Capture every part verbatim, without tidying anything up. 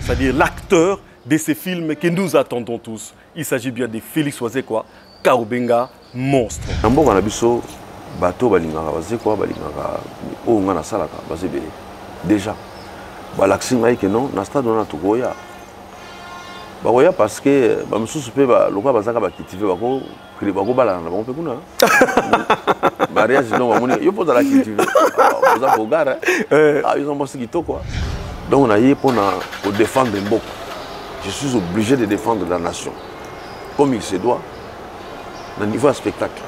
c'est-à-dire l'acteur de ces films que nous attendons tous. Il s'agit bien de Félix Wazekwa, Kaobenga, Monstre. Namboka na biso bato balingaka Wazekwa balingaka o ngana salaka bazebele. Déjà balaxi ngai que non na stade on a tokoya. Bakoya parce que ba mususu pe ba lokwa bazaka ba cultiver bako kri bako balana na bango pe kuna. Mariage non ba moni yo pose la cultiver. Vous avez regardé ah ils ont pensé qu'il quoi. Donc on a eu pour défendre Mboko. Je suis obligé de défendre la nation comme il se doit au niveau spectacle.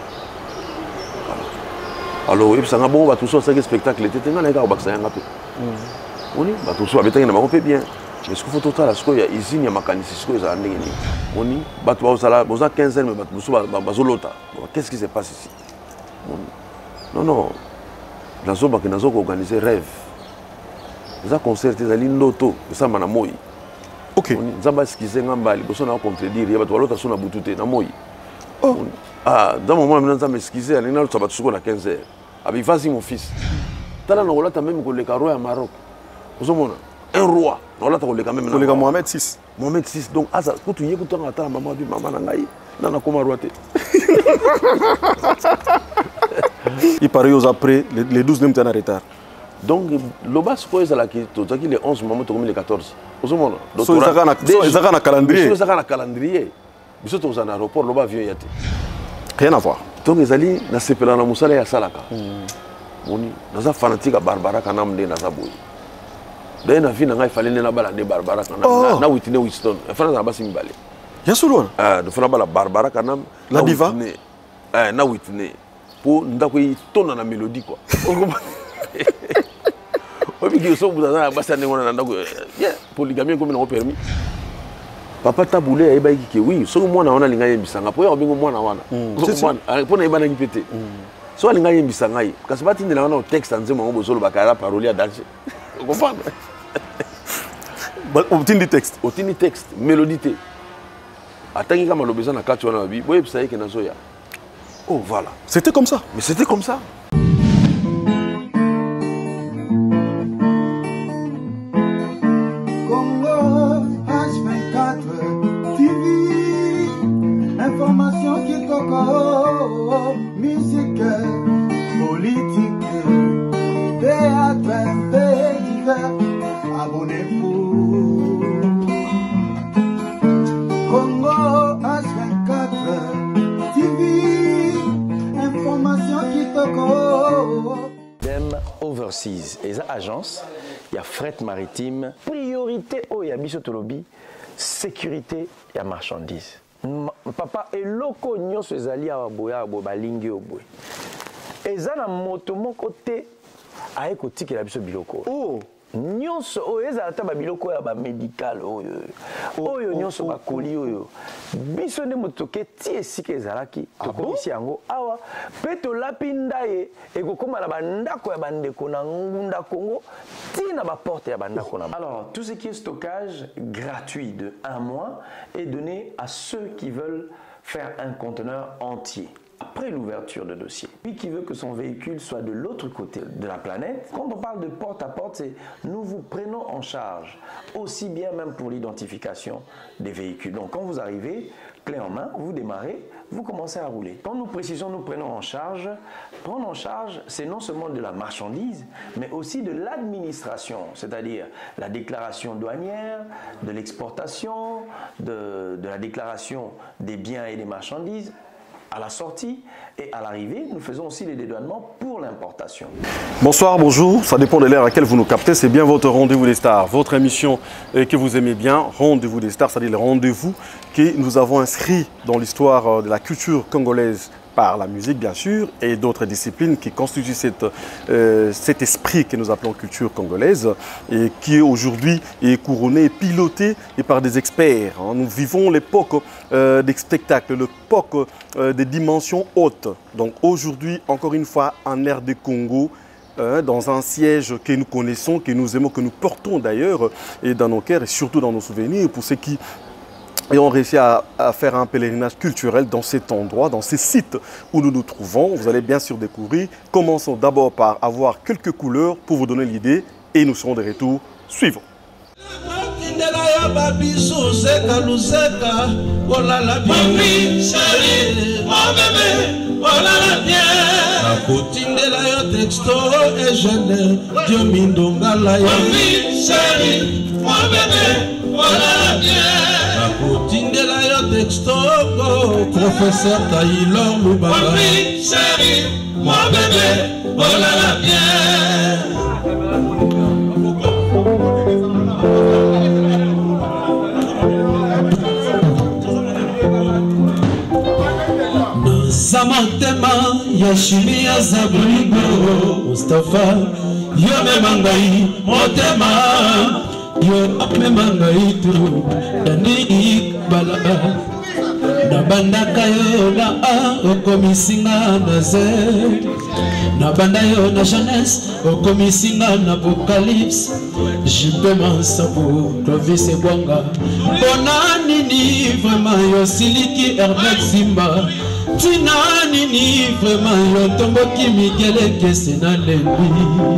Voilà. Alors, il y a un bon spectacle. Il y a un spectacle. On y va tout ça. Il y a un peu bien. Mais ce qu'il faut tout à l'heure, il y a ici, il y a un mécanisme. On y va tout ça. Il y a quinze ans, qu'est-ce qui se passe ici? Non, non. La zone qui a organisé rêve. Nous avons concerté les lignes d'auto. Nous avons fait ok. Nous avons excusé les gens qui ont contredire. Il y a des gens qui ont boututé. Ah, dans le moment où nous avons excusé, nous avons fait quinze heures. Avec vas-y mon fils. Nous avons fait même le roi au Maroc. Vous avez un roi. Nous avons fait même le Mohamed six. Mohamed six. Donc, quand tu es écouté, tu as maman dit maman nangaï. Non, non, comment roi? Il paraît aux après les douze n'aiment pas en retard. Donc, le bas, c'est quoi les onze moments, les quatorze. Vous avez ils ont un calendrier. Ils ont un calendrier. Ils sont dans un aéroport, le bas vient y aller. Rien à voir. Donc, ils allaient dans ce pays-là, dans le Salaka. Dans un fanatique à Barbara Kanam de Nazaboui. D'ailleurs, il fallait que les Barbara Kanam. Na Whitney Houston. Il fallait que les Barbara. Il y a solo. Il fallait que la Barbara Kanam. La diva. Na Whitney. Pour nous tourner la mélodie. Polygamie comme on a permis. Papa taboulé a dit que oui, ce que moi on a l'ingé bisanga. Pour y avoir moi na wana. Pour na ibana ngipete. So l'ingé bisanga. Parce que bati ndela wana au texte anze mo bozolo bakara parole à danser. Vous comprenez? Au tindi texte, au tindi texte, mélodité. Atangi kama lobeza na kati wana bi. Boye pisa yeke na zoya. Oh voilà. C'était comme ça. Mais c'était comme ça. Information qui toque, musique, politique, théâtre, fait divers, abonnez-vous. Congo H vingt-quatre T V, information qui toque. Dem Overseas, et ça agence, il y a fret maritime, priorité au Yabiso Tolobi, sécurité et marchandises. Papa eloko nyonso ezali awa boya bo balingi oboy ezana moto moko te aye kotikela biso biloko oh nyonso oyo ezala ta ba biloko ya ba médical oyo oyo nyonso bakoli oyo biso nde moto ke ti esika ezalaki tokomisi yango awa pe tolapi ndaye ekokoma na bandako ya bandeko na ngunda Congo tina ba porte ya bandako na. Alors tout ce qui est stockage gratuit de un mois est donné à ceux qui veulent faire un conteneur entier après l'ouverture de dossier. Lui qui veut que son véhicule soit de l'autre côté de la planète, quand on parle de porte à porte, c'est nous vous prenons en charge, aussi bien même pour l'identification des véhicules. Donc quand vous arrivez, clé en main, vous démarrez, vous commencez à rouler. Quand nous précisons nous prenons en charge, prendre en charge, c'est non seulement de la marchandise, mais aussi de l'administration, c'est-à-dire la déclaration douanière, de l'exportation, de, de la déclaration des biens et des marchandises, à la sortie et à l'arrivée, nous faisons aussi les dédouanements pour l'importation. Bonsoir, bonjour, ça dépend de l'heure à laquelle vous nous captez, c'est bien votre rendez-vous des stars, votre émission que vous aimez bien, rendez-vous des stars, c'est-à-dire le rendez-vous que nous avons inscrit dans l'histoire de la culture congolaise par la musique bien sûr et d'autres disciplines qui constituent cette, euh, cet esprit que nous appelons culture congolaise et qui aujourd'hui est couronné et piloté et par des experts. Hein. Nous vivons l'époque euh, des spectacles, l'époque euh, des dimensions hautes. Donc aujourd'hui, encore une fois, en air de Congo, euh, dans un siège que nous connaissons, que nous aimons, que nous portons d'ailleurs et dans nos cœurs et surtout dans nos souvenirs pour ceux qui et on réussit à, à faire un pèlerinage culturel dans cet endroit, dans ces sites où nous nous trouvons. Vous allez bien sûr découvrir. Commençons d'abord par avoir quelques couleurs pour vous donner l'idée et nous serons de retour. Suivons. tindela yo babisu zeka luzeka olala bien chéri mon bébé olala bien nakotindela yo texto et jeune Dieu mindongala yo chéri mon bébé olala bien nakotindela yo texto professeur Taylor Lubanga chéri mon bébé olala bien. Samantema Yashimi ya Zabrigo Mustafa yo memangai motema yo memangai tu dani balaba na bandaka yo na a okomisinga na ze na banda yo na jeunesse okomisinga na apocalypse jipe mansapo Clovis Ebwanga bona nini vraiment yo siliki Herbert Simba tina nini vraiment yo tomboki Miguel Kesena Lembi.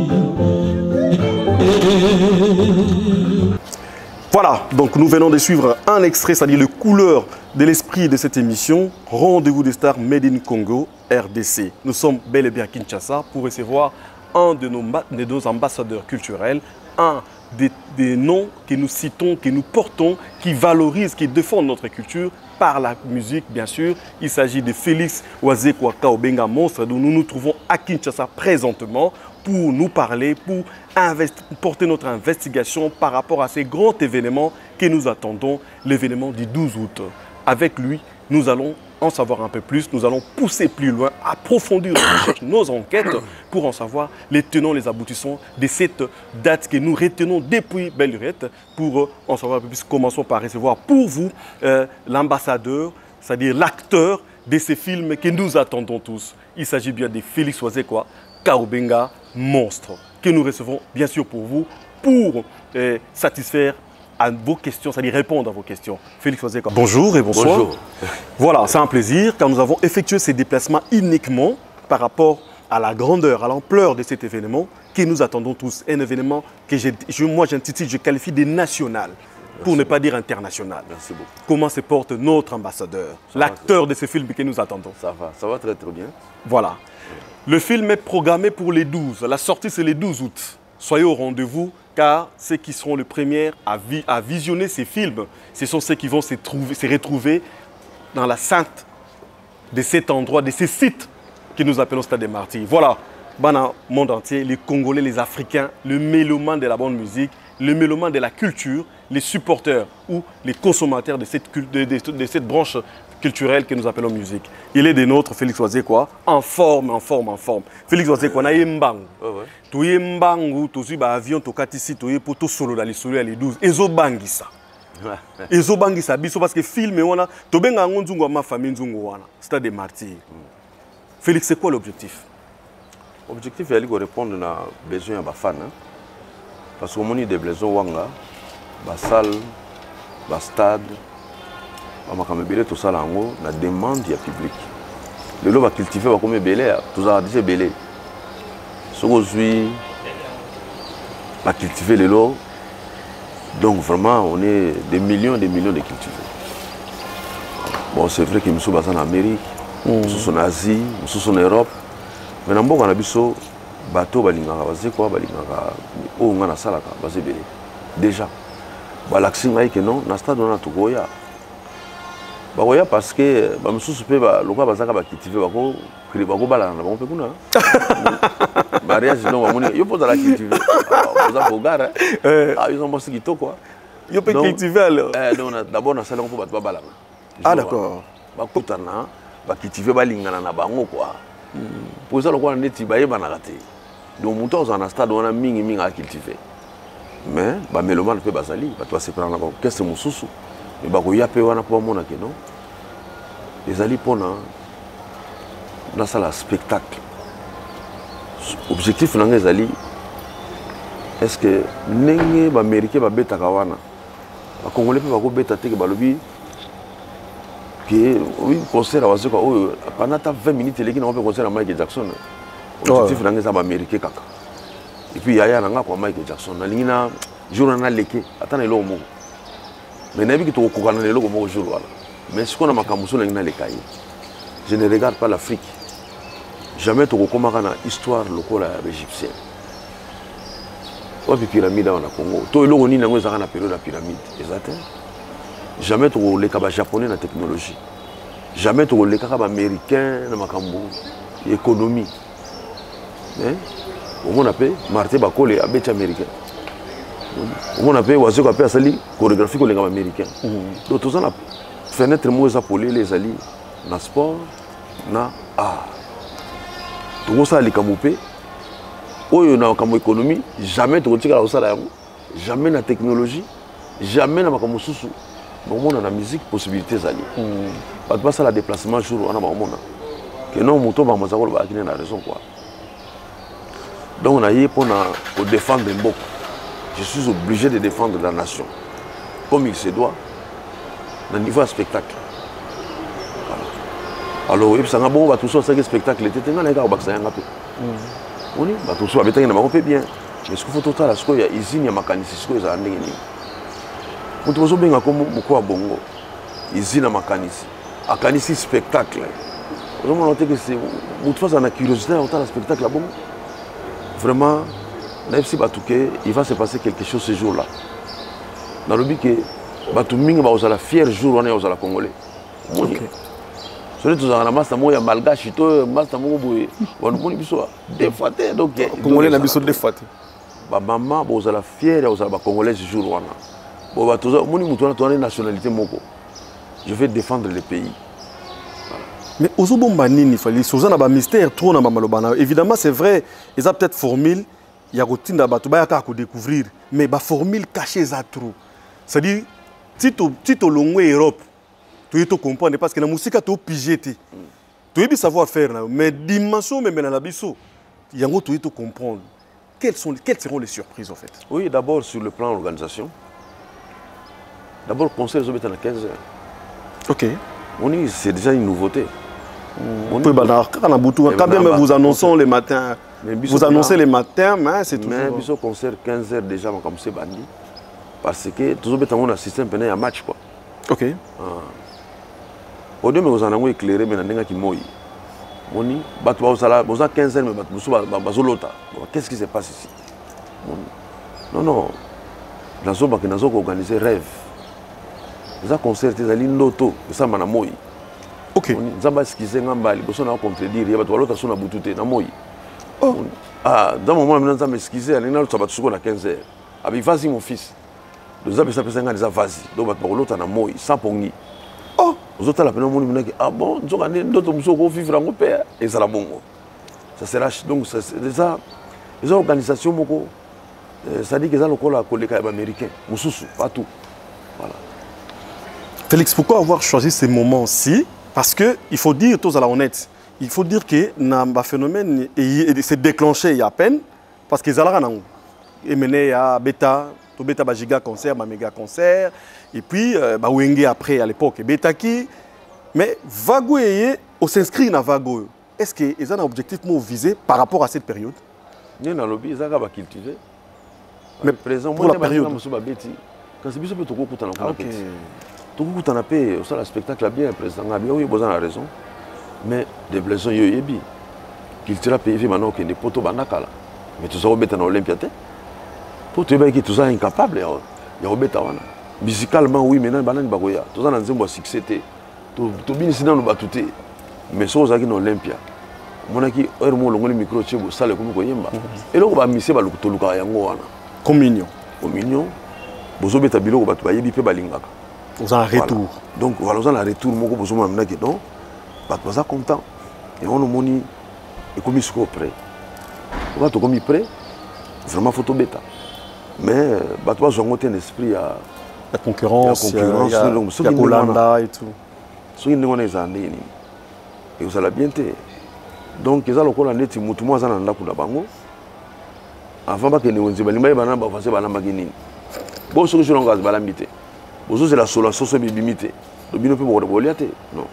Voilà, donc nous venons de suivre un extrait, c'est-à-dire le couleur de l'esprit de cette émission, Rendez-vous des stars Made in Congo, R D C. Nous sommes bel et bien à Kinshasa pour recevoir un de nos, de nos ambassadeurs culturels, un des, des noms que nous citons, que nous portons, qui valorisent, qui défendent notre culture par la musique, bien sûr. Il s'agit de Félix Wazekwa Kaobenga Monstre, dont nous nous trouvons à Kinshasa présentement pour nous parler, pour porter notre investigation par rapport à ces grands événements que nous attendons, l'événement du douze août. Avec lui, nous allons en savoir un peu plus, nous allons pousser plus loin, approfondir nos recherches, nos enquêtes pour en savoir les tenants, les aboutissants de cette date que nous retenons depuis belle lurette. Pour en savoir un peu plus, commençons par recevoir pour vous euh, l'ambassadeur, c'est-à-dire l'acteur de ces films que nous attendons tous. Il s'agit bien de Félix Wazekwa Kaobenga Monstre, que nous recevons bien sûr pour vous, pour euh, satisfaire à vos questions, c'est-à-dire répondre à vos questions. Félix Wazekwa, bonjour et bonsoir. Bonjour. Voilà, c'est un plaisir car nous avons effectué ces déplacements uniquement par rapport à la grandeur, à l'ampleur de cet événement que nous attendons tous. Un événement que je, je, moi j'intitule, je qualifie de national, pour ne pas dire international. Merci beaucoup. Comment se porte notre ambassadeur, l'acteur de ce film que nous attendons? Ça va, ça va très très bien. Voilà. Le film est programmé pour les douze. La sortie, c'est le douze août. Soyez au rendez-vous, car ceux qui seront les premiers à, vi à visionner ces films, ce sont ceux qui vont se, trouver, se retrouver dans la sainte de cet endroit, de ces sites que nous appelons Stade des Martyrs. Voilà, dans le monde entier, les Congolais, les Africains, le mélomane de la bonne musique, le mélomane de la culture, les supporters ou les consommateurs de cette, de, de, de cette branche culturelle que nous appelons musique. Il est des nôtres, Félix Wazekwa, en forme, en forme, en forme. Félix Wazekwa, na yembangu. Tu yembangu, tu suis ba avion, tu katisi, tu pour tout solo dans les solo les douze. Ezo bangisa. Ezo bangisa biso parce que film wana, to benga ngonzungu ma famille nzungu wana. Stade des Martyrs. Félix, c'est quoi l'objectif? L'objectif est de répondre aux besoins des fans. Parce qu'on a des besoins wanga, des salles, des stades. Makamebele tout ça là en la demande du public. Le lot va cultiver va comme belé, tout ça déjà belé. Ce que je va cultiver le lot. Donc vraiment on est des millions des millions de cultivés. Bon c'est vrai que nous sommes en Amérique, nous sommes en Asie, nous sommes en Europe. Mais dans beaucoup on a biso bateau balingaka bazekwa balingaka o ngana salaka bazebele. Déjà. Ba l'accent que non, na stade on a tout goya. Baroya parce que bah monsieur super bah le quoi bazaka ba cultiver bako kri bako bala na bon pe kuna mariage non ba moni yo pose la cultiver vous a bogara ah ils ont bossé kito quoi yo pe cultiver alors eh non d'abord na salon pour ba bala ah d'accord ba kutana ba cultiver ba lingana na bango quoi pour ça le quoi ndeti ba yeba na raté donc muto za na stade on a mingi mingi à cultiver mais ba melomane pe bazali ba toi se prendre là qu'est-ce que mususu mais bakoya pe wana po mona ke non les ali pona na sala spectacle objectif na ngezali est-ce que nenge ba américain ba beta kawana ba congolais pe bako beta te ke balobi que oui concert wa zeko o pendant vingt minutes les qui n'ont pas concert à Michael Jackson objectif na ngeza ba américain kaka et puis yaya na nga kwa Michael Jackson na lingina jour na leke atana elo mo Mais nabi ki to kokana lelo ko jour wala. Mais ce qu'on a makamuso na ngina le kaye. Je ne regarde pas l'Afrique. Jamais to kokoma na histoire lokola égyptienne. Wapi pyramide wana Congo. To eloko nini ngo ezaka na période ya pyramide. Exactement. Jamais to le kaba japonais na technologie. Jamais to le kaba américain na makambo économie. Hein? On appelle Martin Bakole abeti américain. On appelle Wazeko appelle sali chorégraphie ko lenga américain. Donc tout ça na fenêtre mo za polé les ali na sport na art. Tout ça li kamupé. Oyo na kamo économie, jamais to tika la osala yango. Jamais na technologie, jamais na makambo susu. Donc on a la musique possibilité zali. Pas de passer la déplacement jour on a mona. Que non moto ba mazako ba kine na raison quoi. Donc on a eu pour défendre Mboko. Je suis obligé de défendre la nation. Comme il se doit, au niveau spectacle. Voilà. Alors, il y a bon, tout ça, c'est un spectacle. Il y a un gars qui a un peu. On dit, tout ça, il y a un peu bien. Mais ce qu'il faut total, c'est qu'il y a une usine, il y a un mécanicien, il y a un mécanicien. Quand on a un peu de bongo, usine, un mécanicien. Un mécanicien spectacle. Vous avez noté que c'est. Vous avez une curiosité dans le spectacle. Vraiment, il va se passer quelque chose ce jour-là. Dans le but que Batuming va la fier jour on est aux Congolais. Ok. Celui qui a la masse de malgache, il a masse de moye. On nous dit défaté donc. Congolais n'a pas défaté. Maman va la fier aux Congolais ce jour-là. Bon bah tout ça, mon mouton a une nationalité moko. Je vais défendre le pays. Mais aux Obombanini, il fallait que un mystère trop dans Malobana. Évidemment, c'est vrai, ils ont peut-être formule, il y a routine d'abord, il y a qu'à découvrir, mais la formule cachée ça trop. C'est-à-dire, si tu es long Europe, tu es comprendre parce que la musique est pigée. Tu es savoir faire, mais dimension même dans la biso, il y a tu es comprendre. Quelles sont quelles seront les surprises en fait? Oui, d'abord sur le plan organisation. D'abord, le concert est à quinze heures. Ok. C'est déjà une nouveauté. On peut quand même vous annonçons les matins. Vous annoncez les matins, mais c'est toujours. Mais le concert quinze heures déjà, comme c'est bandit. Parce que toujours on a un système pendant un match quoi. Ok. Au début, vous en avez éclairé, mais vous avez qui moi. Moni, vous avez quinze heures, mais vous avez qu'est-ce qui se passe ici? Non, non. Dans ce cas, nous avons organisé rêve. Nous avons concerté les loto, ça m'a moi. Ok. Nous avons esquissé un bal, nous avons contredire, il y a des gens qui sont boututés, na moi. Ah, dans le moment où nous avons esquissé, nous avons quinze heures. Avec vas-y mon fils. Nous avons fait un des vas-y. Donc nous avons na moi, sans pongi. Oh, nous avons la peine de dire ah bon, nous avons d'autres gens qui vivent dans mon père et ça la bon. Ça sera donc c'est déjà les organisations moko. Ça dit que ça le collègue américain, Moussoussou, pas tout. Voilà. Félix, pourquoi avoir choisi ces moments-ci? Parce qu'il faut dire, tous à la honnête, il faut dire que le phénomène s'est déclenché il y a à peine, parce que Zala est mené à Beta, tout Beta Bajiga concert, Méga concert, et puis Wenge après à l'époque, Beta qui. Mais Vago on s'inscrit dans Vago. Est-ce qu'ils ont un objectif visé par rapport à cette période? Nous, dans le lobby, ils ont cultivé. Mais présent, pour la période. Quand c'est bien, tout le temps, tout le temps, on a un spectacle bien, président. Oui, vous avez raison. Mais des blessures, il y a des culture pays maintenant qui est poteau banakala. Mais tout ça, on met en Olympia. Pour te dire que tout ça est incapable, il y a des musicalement, oui, maintenant, il y a tout ça dans un succès. Tout bien ici dans le batouté. Mais ça, on a dans Olympia. Mon aki, heure mon long le micro, tu sais, ça le comme koyemba. Et là, on va misser balu toluka yango wana. Communion. Communion. Bozo beta bilo ko batu ba yebi pe balingaka. Vous en retour. Donc voilà, vous en un retour moko bozo mamna ke donc batu baza content. Et on moni et comme ils prêt. On va to comme prêt. Vraiment photo beta. Mais batu bazo ngote un esprit à la concurrence, la concurrence, il y a Kolanda et tout. Ce qui nous est en ligne. Et vous allez bien te. Donc, ils ont le col net, ils ont un peu de bango. Avant que nous nous balimaï banana, bah c'est banana magini. Bon, ce que je n'engage pas l'amitié. Bon, c'est la seule sauce bibimité. Le bino peut boire de boliate. Non.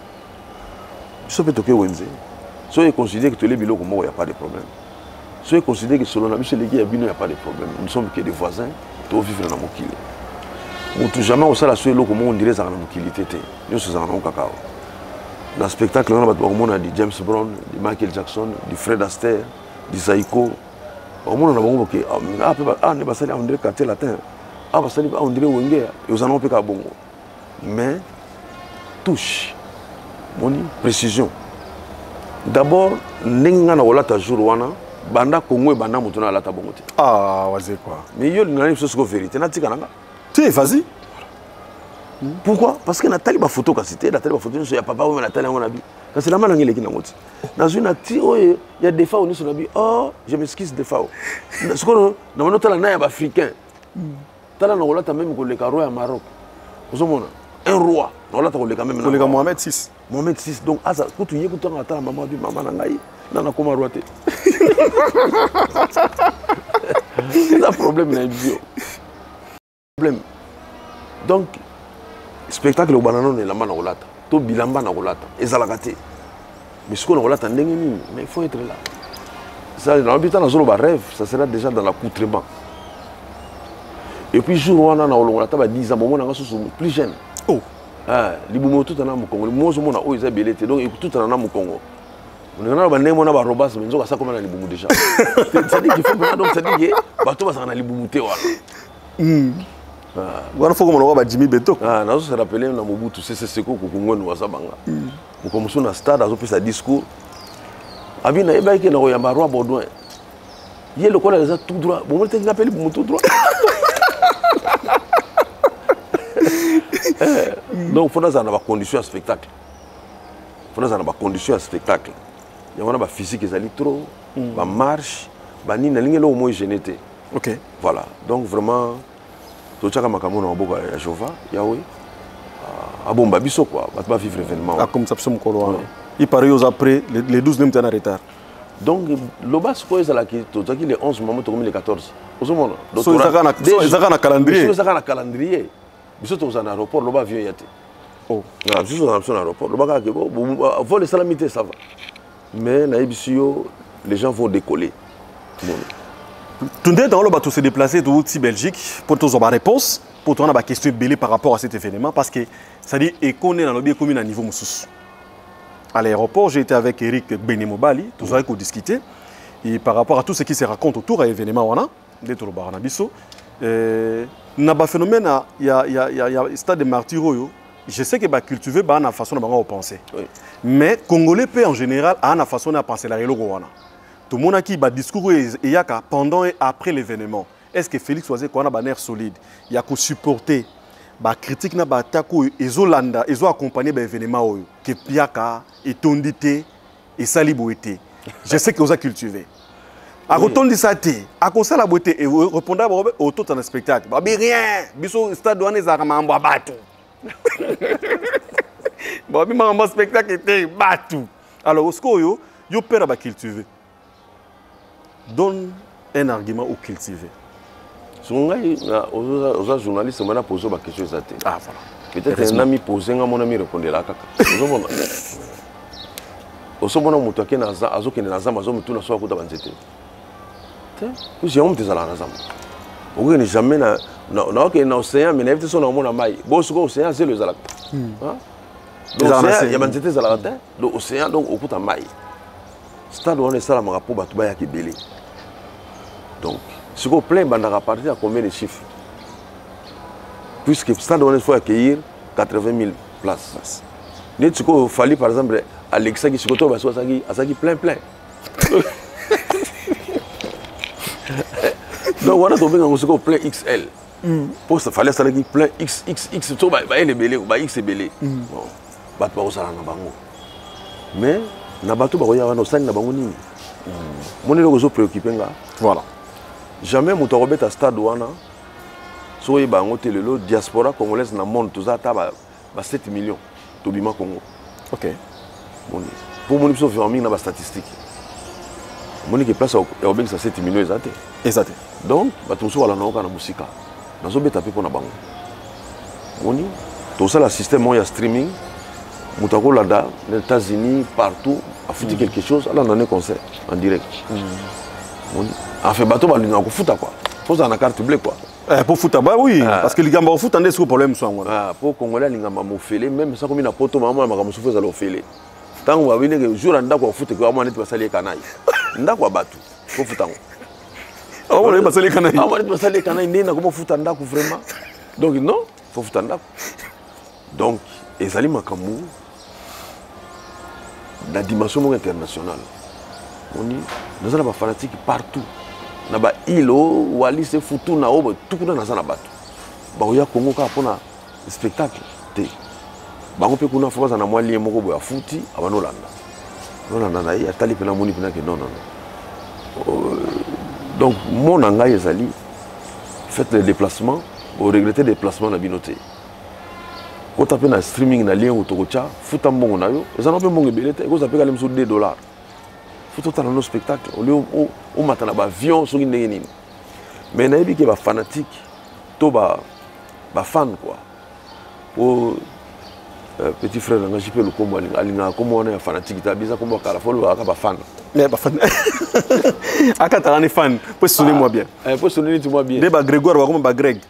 Ça peut toquer Wenze. Soyez considéré que tous les bilots comme moi, il n'y a pas de problème. Soyez considéré que selon la mission les gars, il n'y a pas de problème. Nous sommes que des voisins, tous vivent dans mon kilo. mutu jamais osala so eloko mo on dirait ezalaka na mokili te te nyonso ezalaka nango kaka na spectacle wana bato bakomona di James Brown, di Michael Jackson, di Fred Astaire, di Saiko bakomona na bango boke ah ne basali on dirait quartier latin ah basali on dirait wenge ezala nango mpe kaka bongo mais touche moni précision d'abord ndenge nga na kolata jour wana banda Congo et banda moto na alata bongo te ah waze quoi mais yo linga biso siko vérité na tika nanga tu vas-y. Pourquoi? Parce que Nathalie ba photo ka cité, Nathalie ba photo ya papa ou Nathalie on a vu. Quand c'est la main ngeli ki ngoti. Dans une ati oh il y a des fois on sur bi oh je m'excuse des fois. Ce qu'on na mono tala na ya africain. Tala na olata même ko le roi ya Maroc. Vous mona un roi. Na olata ko le même na. Le Mohamed six. Mohamed six donc asa ko tu yeko tala tala maman du maman na ngai. Na na koma roi te. C'est un problème na bio. Problème. Donc spectacle au banano ne la mana olata to bilamba na olata ezalaka te mais ce qu'on olata ndenge nini mais il faut être là ça dans l'habitat dans ba rêve ça sera déjà dans l'accoutrement et puis jour wana na olata ba dix ans bomona ngaso plus jeune oh ah libumo tout na mukongo limozo mona o eza belete donc tout na mukongo on a ba ndemo na ba robas mais nzoka ça comme na libumo déjà ça dit qu'il faut donc ça dit que bato ba na libumo te wala wana faut comme on va Jimmy Beto ah nazo se rappeler na Mobutu c'est c'est ko kokongoni wasabanga ko muso na stade azo pesa discours abi na eba ke na ko yamba roi Baudouin ye le kola za tout droit bon te appelle pour tout droit donc faut dans ba condition à spectacle faut dans ba condition à spectacle ya wana ba physique ezali trop ba marche ba nini na lingelo au moins génété OK voilà donc vraiment tout ça comme on a beaucoup à Jova Yahweh ah bon bah biso quoi va vivre événement ah comme ça ça me colle il paraît aux après les douze nem en retard donc le bas quoi est là qui tout ça qui les onze moment comme les quatorze au moment donc ça na ça na calendrier ça na calendrier biso to za na aéroport le bas avion yate oh ah juste dans son aéroport le bas que bon vol salamité ça va mais na ibisio les gens vont décoller tout le monde va se déplacer de l'outil Belgique pour te avoir réponse pour te avoir question belée par rapport à cet événement parce que ça dit et qu'on est dans le commune à niveau moussous. À l'aéroport, j'ai été avec Eric Benemobali, tout ça qu'on discutait et par rapport à tout ce qui se raconte autour de l'événement wana d'être au Baranabiso, n'a pas phénomène il y a il y a il y a stade de martyro. Je sais que bah cultiver bah na façon de penser. Mais Congolais peut en général a une façon de penser la réalité wana. Tout le monde qui a discours pendant et après l'événement. Est-ce que Félix Oise a un air solide? Il y a qu'à supporter la critique na attaque et Zolanda et accompagner l'événement que Piaka et Tondité et Saliboité. Je sais que vous avez cultivé. À retourner ça té, à cause la beauté et répondre au tout en spectacle. Bah rien, biso stade douane zarama mbo batu. Bah bi ma spectacle était batu. Alors au scoyo, yo père ba cultiver. Donne un argument au cultiver. Si on a aux journalistes, on a posé la question. Ah, voilà. Peut-être un ami posé, mon ami répondait là. Au second moment, tu as un azo qui est dans un azo, tu n'as pas de banzete. Tu as un des alazam. On n'est jamais dans l'océan, mais il y a un maille. Bon, ce l'océan, c'est le zalak. L'océan, il y a banzete zalata. L'océan, donc, au coup de maille. Stade où on est ça, la rapport, tu vas y belé. Donc, ce qu'on plaît, on a partir à combien de chiffres? Puisque le stade où on faut accueillir quatre-vingt mille places. Il fallait par exemple Alexa qui se retrouve à Saki plein plein. Donc on a trouvé un plein X L. Pour ça, il fallait ça plein X X X. Tout va être belé ou X est belé. Bon, pas de ça na bango. Mais na bateau ba roya na osani na bango nini. Mon élève est préoccupé là. Voilà. Jamais mon torobet à stade wana. Soyez bango telelo diaspora congolaise na monde tout ça ta ba sept millions. Tobima Congo. OK. Bon. Pour mon épisode famille na ba statistique. Mon équipe place au Obeng ça sept millions exact. Exact. Donc ba tout ça la na oka na musika. Na zo beta pe pour na bango. Moni tout ça le système il y a streaming. Moutako lada les États-Unis partout a foutu mm. quelque chose là on a un concert en direct. Mm. Moni a fait bateau ba linga ko futa quoi. Faut ça na carte bleue quoi. Eh, pour foot, bah oui, ah. Parce que les gambas au foot, on a des problèmes. Ah, pour Congolais, les gambas m'ont fait, même ça comme une poto, maman, ma gamme souffre, ça l'a fait. Tant qu'on va venir, le jour où on a foot, on va passer les canailles. On a quoi battu pour foot. On va passer les canailles. On va passer les canailles, on va foot en vraiment. Donc non, il faut foot en donc, les aliments Makamou, la dimension internationale, on dit, nous avons des fanatiques partout. Nous avons des îles, Wali, c'est foutu, tout le monde a battu. Bah, il y a Congo qui a un spectacle. Bah, on peut qu'on a fait un moyen de faire fouti à Banolanda. Non, non, non, il y a tali pena moni pena que non, non, non. Donc, mon engagement est allé, faites les déplacements, vous regrettez les déplacements dans la binoté. Quand on a un streaming dans lien au Togocha, fout un bon nayo, et ça n'a pas bon belé, vous avez quand même sur deux dollars. Faut tout un spectacle, au lieu où on matin un avion sur une ligne. Mais il y a des gens fanatiques, tout ba ba fan quoi. Au petit frère, on a joué le combat, comment on est fanatique, il a bien comme on a fait le ba fan. Mais ba fan. À quand on est fan, peut sonner moi bien. Peut sonner moi bien. Des ba Grégoire, ou comme ba Greg.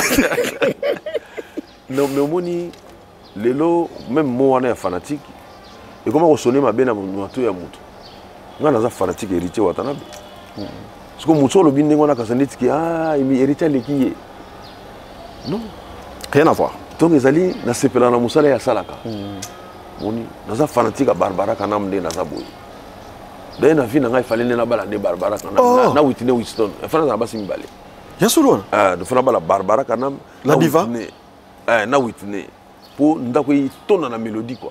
Non, mais au moni, les lots, même moi, on est fanatique. Et comment on sonne ma bien à mon tour à mon tour. On a un fanatique héritier Watanabe. Parce que mon tour, le bien, on a qu'à qui ah, il est héritier de qui est. Non. Rien à voir. Donc, les alliés, na sepela na musala ya salaka. Moni, on a un fanatique à Barbara Kanam de Nazaboui. D'ailleurs, na vie, il fallait na bala de Barbara Kanam. Na Whitney Winston. Il fallait na basi mbale. Bien sûr. Ah, il fallait na Barbara Kanam. La diva. Eh, na Whitney pour ndako yi tona na mélodie quoi.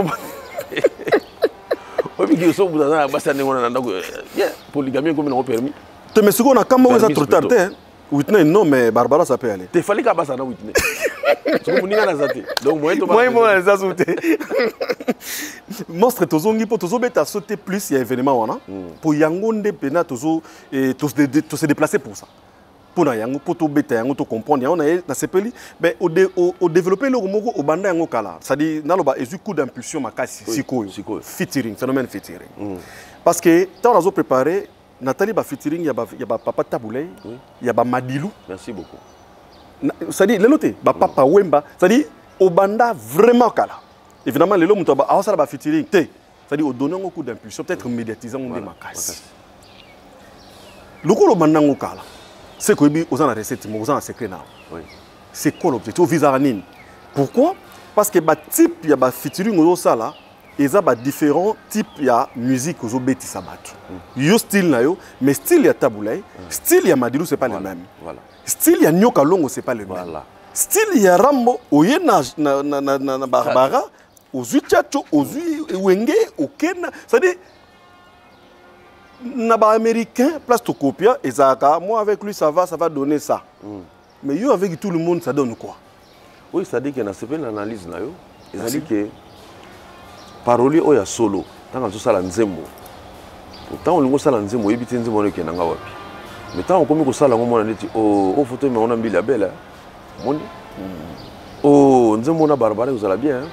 Obi ki so buza na basa ne ngona ndako. Yeah, polygamie comme on permis. Te mais ce qu'on a quand même aux trop tard hein. Whitney non mais Barbara ça peut aller. Te fallait ka basa na Whitney. Ce que muninga na zate. Donc moi to moi moi ça sauter. Monstre tozongi po tozo beta sauter plus il y a événement wana. Pour yangonde pena tozo et to se déplacer pour ça. Pour na yango pour to beta yango to comprendre on a na sepeli mais au au développer le moko au banda yango kala ça dit na loba ezu coup d'impulsion makasi sikoyo featuring phénomène featuring parce que tant on a préparé Nathalie ba featuring ya ba ya ba Papa Taboulay ya ba Madilou merci beaucoup ça dit le noté ba Papa Wemba ça dit au banda vraiment kala évidemment le muto ba a ça ba featuring té ça dit au donner un coup d'impulsion peut-être médiatisant on dit makasi le ko lo banda ngo kala c'est que vous avez recette, vous avez un secret. Oui. C'est quoi l'objectif? Vous visez pourquoi? Parce que le type, il y a des featuring, il y a différents types de musique que vous avez Il y a style, mais style, il y a Taboulay, style, il y a Madilou, ce n'est pas le même. Style, il y a Nyoka Longo, ce n'est pas le même. Style, il y a Rambo, il y a Barbara, aux Uchacho, aux Wenge, au Ken. C'est-à-dire, Naba américain, place to copia, et Zaka, moi avec lui ça va, ça va donner ça. Mm. Mais yo avec tout le monde, ça donne quoi? Oui, ça dit qu'il y a une analyse là, et ça dit que parolier oya solo, tant qu'on ça la nzembo, tant on ça la nzembo, il y a une nzembo qui est nanga wapi. Mais tant on commence que ça la on a dit oh oh photo mais on a mis la belle, mon oh nzembo na Barbara vous allez bien,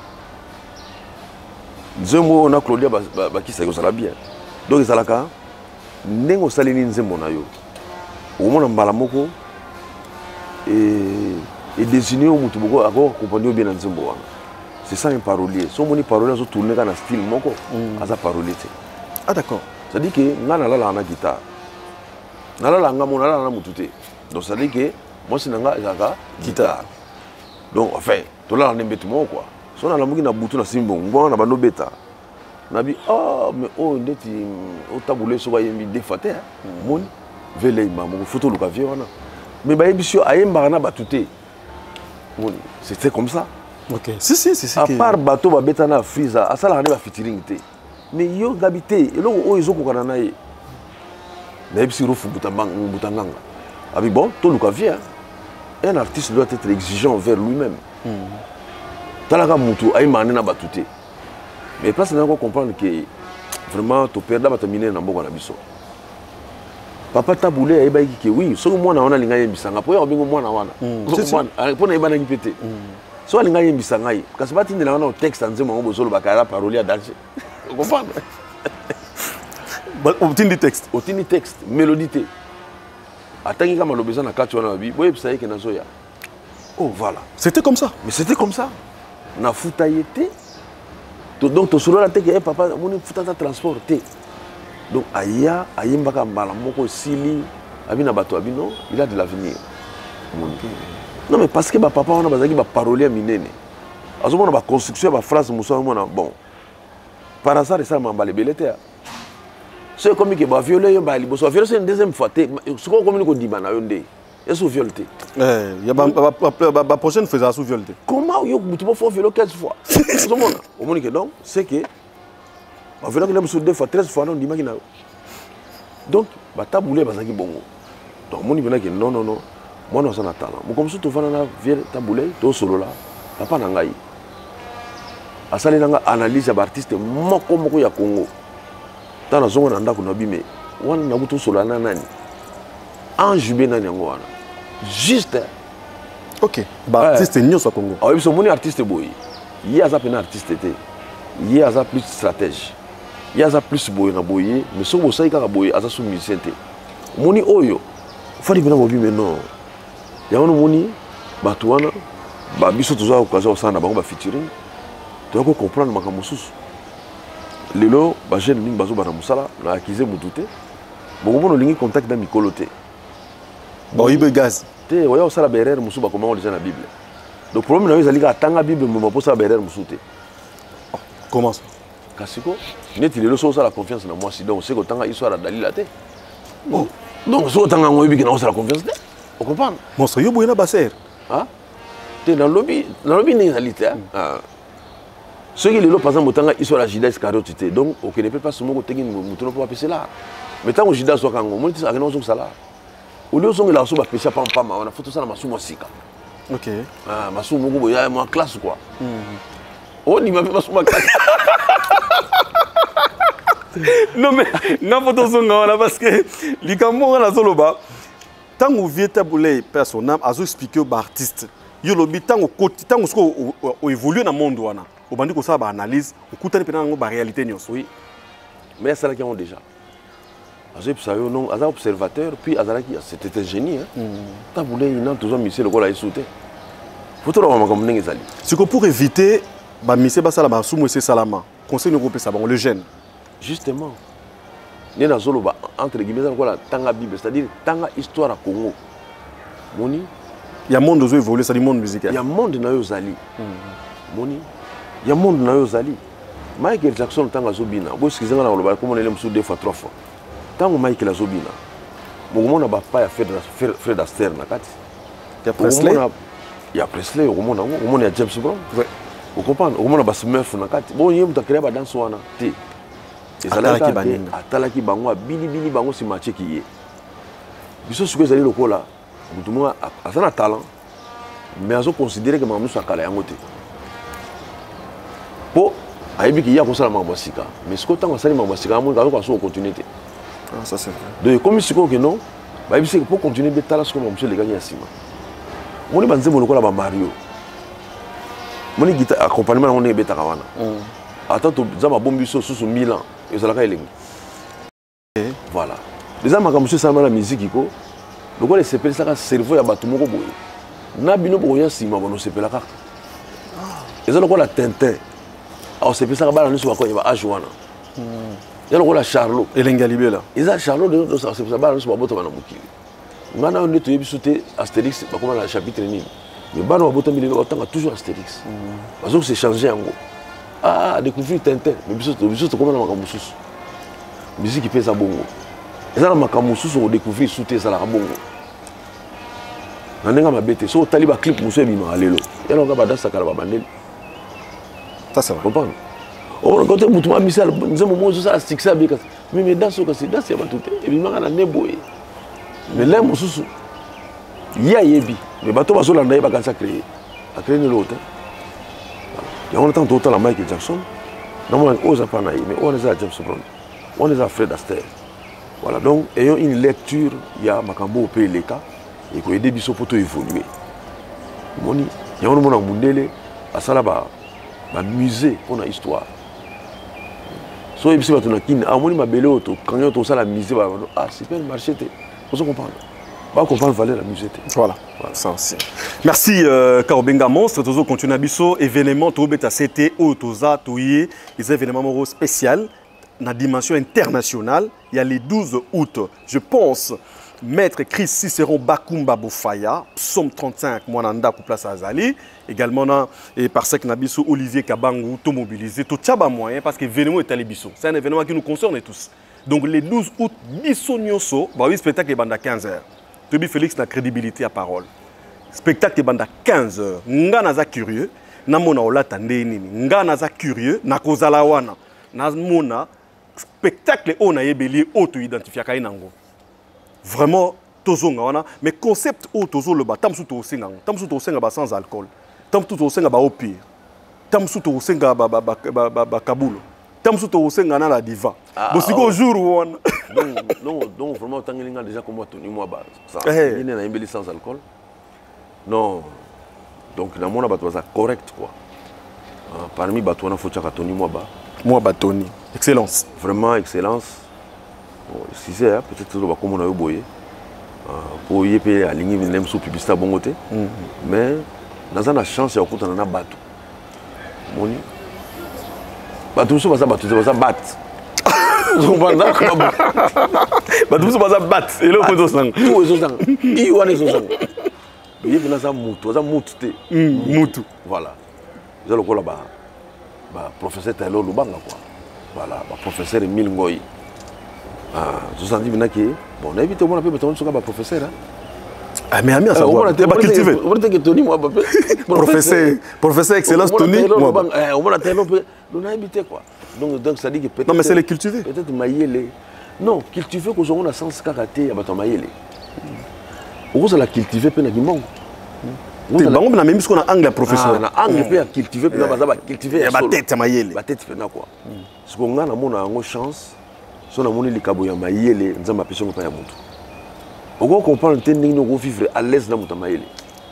nzembo on a Claudia Baki ça vous allez bien. Donc ils allaient quand nengo salini nzembo na yo au moins mbala moko et et désigner au mutu boko ako comprendre bien nzembo wana c'est ça un parolier so moni parolier so tourner dans style moko asa parolier. Ah d'accord, ça dit que ngana la la na guitare nala la nga mona la na mutute donc ça dit que moi c'est nga zaka guitare donc enfin to la na mbetu moko quoi so na la muki na butu na simbo ngwana ba no beta Nabi, oh, mais oh, ndeti, oh, taboulé, so va y aller défaté, mon, vele, maman, photo le cavier, voilà. Mais bah, émission, aïe, marana, batouté. C'était comme ça. Ok. Si, si, si, si. À part bateau, bah, bétana, frisa, à ça, la rêve, featuring, mais yo, d'habiter, et là, oh, ils ont qu'on a naïe. Mais si vous faites boutanganga. Ah, mais bon, tout le cavier, un artiste doit être exigeant envers lui-même. Talaga moutou, aïe, marana, batouté. Mais place n'a pas comprendre que vraiment tu perds d'abord terminer dans beaucoup d'habitudes. Papa Taboulay a dit que oui, ce que moi on a linga yembisanga, pour y avoir moi na wana. Pour na ibana ngipete. So linga yembisanga yi. Kasi bati ndela wana texte nzema ngo bozolo bakala parole ya danger. Vous comprenez? Obtini texte, obtini texte, mélodité. Attends comme le besoin na kati wana bi, boye psa yeke nazoya. Oh voilà. C'était comme ça. Mais c'était comme ça. Na futa yete. Donc to solo la te que papa mon futa ta transporter. Donc aya ayembaka mbala moko sili abina bato abino, il a de l'avenir. Non mais parce que ba papa on a bazaki ba parolier minene. Azomona ba construction ba phrase muso mona bon. Par hasard ça m'a balé belete. C'est comme que ba violer ba liboso violer c'est une deuxième fois té ce qu'on communique au dibana yonde. Et sous violté. Eh, il y a ba prochaine faisait sous violté. Comment yo mutumo faut violer quinze fois. Azomona. Au monique donc c'est que ba violer que nous deux fois treize fois non dimaki na. Donc ba taboulé bazaki bongo. Donc moni bena que non non non. Moi non ça na talent. Mo comme ça to fana na vieux taboulé to solo là. Papa na ngai. Asali nanga analyse ya artiste moko moko ya Congo. Tana zongo na ndako na bime. Wana na buto solo na nani. Anjubé nani yango wana. Juste. OK. Ba artiste nyoso Congo. Ah oui, so moni artiste boy. Yi aza pena artiste té. Yi aza plus stratège. Yi aza plus boy na boyer, mais so bo sai kaka boy aza sous musicien té. Moni oyo. Fali bena mo bime non. Ya wana moni bato wana ba biso toza occasion sana bango ba featuring. Tu dois comprendre makambo susu. Lelo ba jeune ning bazo bana musala na akize mututé. Bon bon lingi contact na mikolo té. Bon ibe gaz. Té oya osala berere musu ba comment on déjà na Bible. Le problème na yo ezali ka tanga Bible mo ba posa berere musu té. Comment ça? Kasiko neti lelo so osala confiance na moi si donc c'est que tanga histoire dalila té. Bon donc so tanga ngoyi bi na osala confiance té. On comprend? Mon so yo boyena baser. Hein? Té dans lobby, dans lobby ni réalité hein. Ce qui est là, par exemple, il y a Judas Iscariote. Donc, on ne peut pas se moquer de ce qu'on peut là. Mais tant que Judas soit en Congo, on dit que ça là. Au lieu de ce que la soupe a pêché, on a fait tout ça dans ma soupe sika. OK. Ah, ma soupe, il y a ma classe quoi. Oh, il m'a fait ma soupe classe. Non, mais, non, photo là parce que les Camerounais, la Zoloba, tant que vous vivez taboulé personnel, à vous expliquer aux artistes, yo lobi tant que tant que évolue dans le monde wana. Au bandit que ça ba analyse, au coûter pendant ba réalité nyos. Oui. Mais ça là qui ont déjà. Azep ça yo non, azap observateur puis azalaki c'était un génie hein. Taboulé il n'a toujours misé le quoi là sauté. Faut trop vraiment comme n'engezali. C'est que pour éviter ba misé ba sala ba soumo c'est salama. Conseil nous ça bon le jeune. Justement. Né dans zolo ba entre guillemets quoi là tanga Bible, c'est-à-dire tanga histoire à Congo. Moni il y a monde qui évolue, c'est du monde musical. Il y a monde na yo zali. Moni il y a monde na yo zali. Michael Jackson tanga zobina. Bo skizanga na loba comme on est le deux fois trois fois. Tango Michael azobina. Mo na ba pa ya Fred Astaire na kati. Il y a Presley. Il y a Presley, au monde au monde il y a James Brown. Ouais. Vous comprenez? Au monde ba Smurf na kati. Bon yem ta créer ba danse wana. Té. Atalaki baninga. Atalaki bango bili bili bango si match ki ye. Biso suko zali lokola. Tout le monde a un talent, mais ils ont considéré que Mamou soit calé en côté. Pour Aïbi qui y a comme ça la Mambasika, mais ce que tant que ça les Mambasika, on va pas continuité. Ah ça c'est vrai. Donc comme si que non, bah il pour continuer de talent ce que Mamou les gagner à Sima. Mon ibanze mon lokola ba Mario. Mon guitare accompagnement on est beta kawana. Attends tu zama bombi so sous Milan et ça la ka elengi. Voilà. Les amis comme monsieur ça la musique iko. Le quoi les s'appelle ça cerveau ya bato moko boye. Na bino boya sima bono s'appelle ka. Et ça le quoi la Tintin. Alors c'est ça ba na so ko ya ba Ajuana. Ya le quoi la Charlot. Elenga libela. Et ça Charlot de ça c'est ça ba na so ba boto ba na mukili. Ngana on est yebi sauter Astérix ba comme la chapitre ni. Mais ba na boto mi autant toujours Astérix. Parce que c'est changé en gros. Ah découvrir Tintin, mais biso biso comme na makambo susu. Musique qui fait ça bongo. Et ça, je vais découvrir sous ça. Je vais découvrir so taliba clip muso bima alelo. Ya no ngaba dasa kala babandeli. Ça c'est vrai. Comprendre. On quand tu mutuma misal, nzemo mozo ça stick ça bika. Mais mais daso kasi dasa ya batute. Et bima na neboye. Mais là mususu. Ya yebi. Mais bato baso landa ba kansa créer. A créer l'autre. Ya on attend total la Michael Jackson. Non on osa pas naï, mais on est à James Brown. On est à Fred Astaire. Voilà, donc, ayant une lecture, il y a Makambo au pays les cas, et qu'il y a des bisous pour évoluer. Il y a un monde en Mundele, à Salaba, un musée pour la histoire. So, il y a un monde qui a belé, quand il y a un musée, ah, c'est pas le marché, vous comprenez? va comprendre valeur la musique. Voilà, voilà, ça aussi. Merci euh, Kaobenga Monstre, toujours continuer à biso événement Tobeta C T au Toza Toye, des événements spécial dans la dimension internationale. Il y a les douze août. Je pense Maître Chris Cicéron Bakumba Boufaya, Psaume trente-cinq, Mwananda Place Azali, également na, et par ce que Nabiso Olivier Kabangu, tout mobilisé, tout tchaba moyen parce que l'événement est allé biso. C'est un événement qui nous concerne tous. Donc les douze août, biso nyoso, bah oui, spectacle est à quinze heures. Tobi Félix na crédibilité à parole. Spectacle est à quinze heures. Nga naza curieux, na mona olata ndeni, nga naza curieux, na kozala wana, na mona spectacle on a yebeli auto identifier kainango. Vraiment tozonga wana, mais concept o tozo le ba tamsu to singa, tamsu to singa ba sans alcool, tamsu to singa ba au pire, tamsu to singa ba ba ba ba ba kabulo, tamsu to singa na la diva. Bosiko jour one. Donc non donc vraiment tangelinga déjà comme moi Tony moi ba. Ça. Il n'est na imbeli sans alcool. Non. Donc na mona ba toza correct quoi. Parmi ba to na faut tchaka Tony moi ba. Moi ba Tony. Excellence. Vraiment excellence. Si c'est peut-être que comme on a eu boyé pour y payer à ligne même sous publicité bon côté mais dans une chance ya kuta na bato moni bato so baza bato baza bat on va là comme bato so baza bat et le ko sang tout so sang i wana so sang y vient ça mutu ça mutu te mutu voilà je le ko là ba ba professeur Taylor Lubanga quoi voilà ba professeur Emile Ngoyi. Ah, je sens bien que bon, on a évité au moins un peu de temps sur le professeur. Ah, mais Amir, ça va. On va cultiver. On va dire que Tony, moi, professeur, professeur excellence Tony. On va dire on a évité quoi. Donc, donc ça dit que peut-être. Non, mais c'est les cultiver. Peut-être maïele. Non, cultiver qu'aujourd'hui on a sens karaté, à battre maïele. On va la cultiver peine qui manque. Tu vas on a même ce qu'on a angle professeur. On a angle peut cultiver, puis on va cultiver. Il y a ma tête maïele. Ma tête fait quoi. Parce qu'on a mon a une chance. Si on a mon likabo ya maïele, nous avons appelé ça ya mutu. On va comprendre que nous devons vivre à l'aise dans mutu maïele.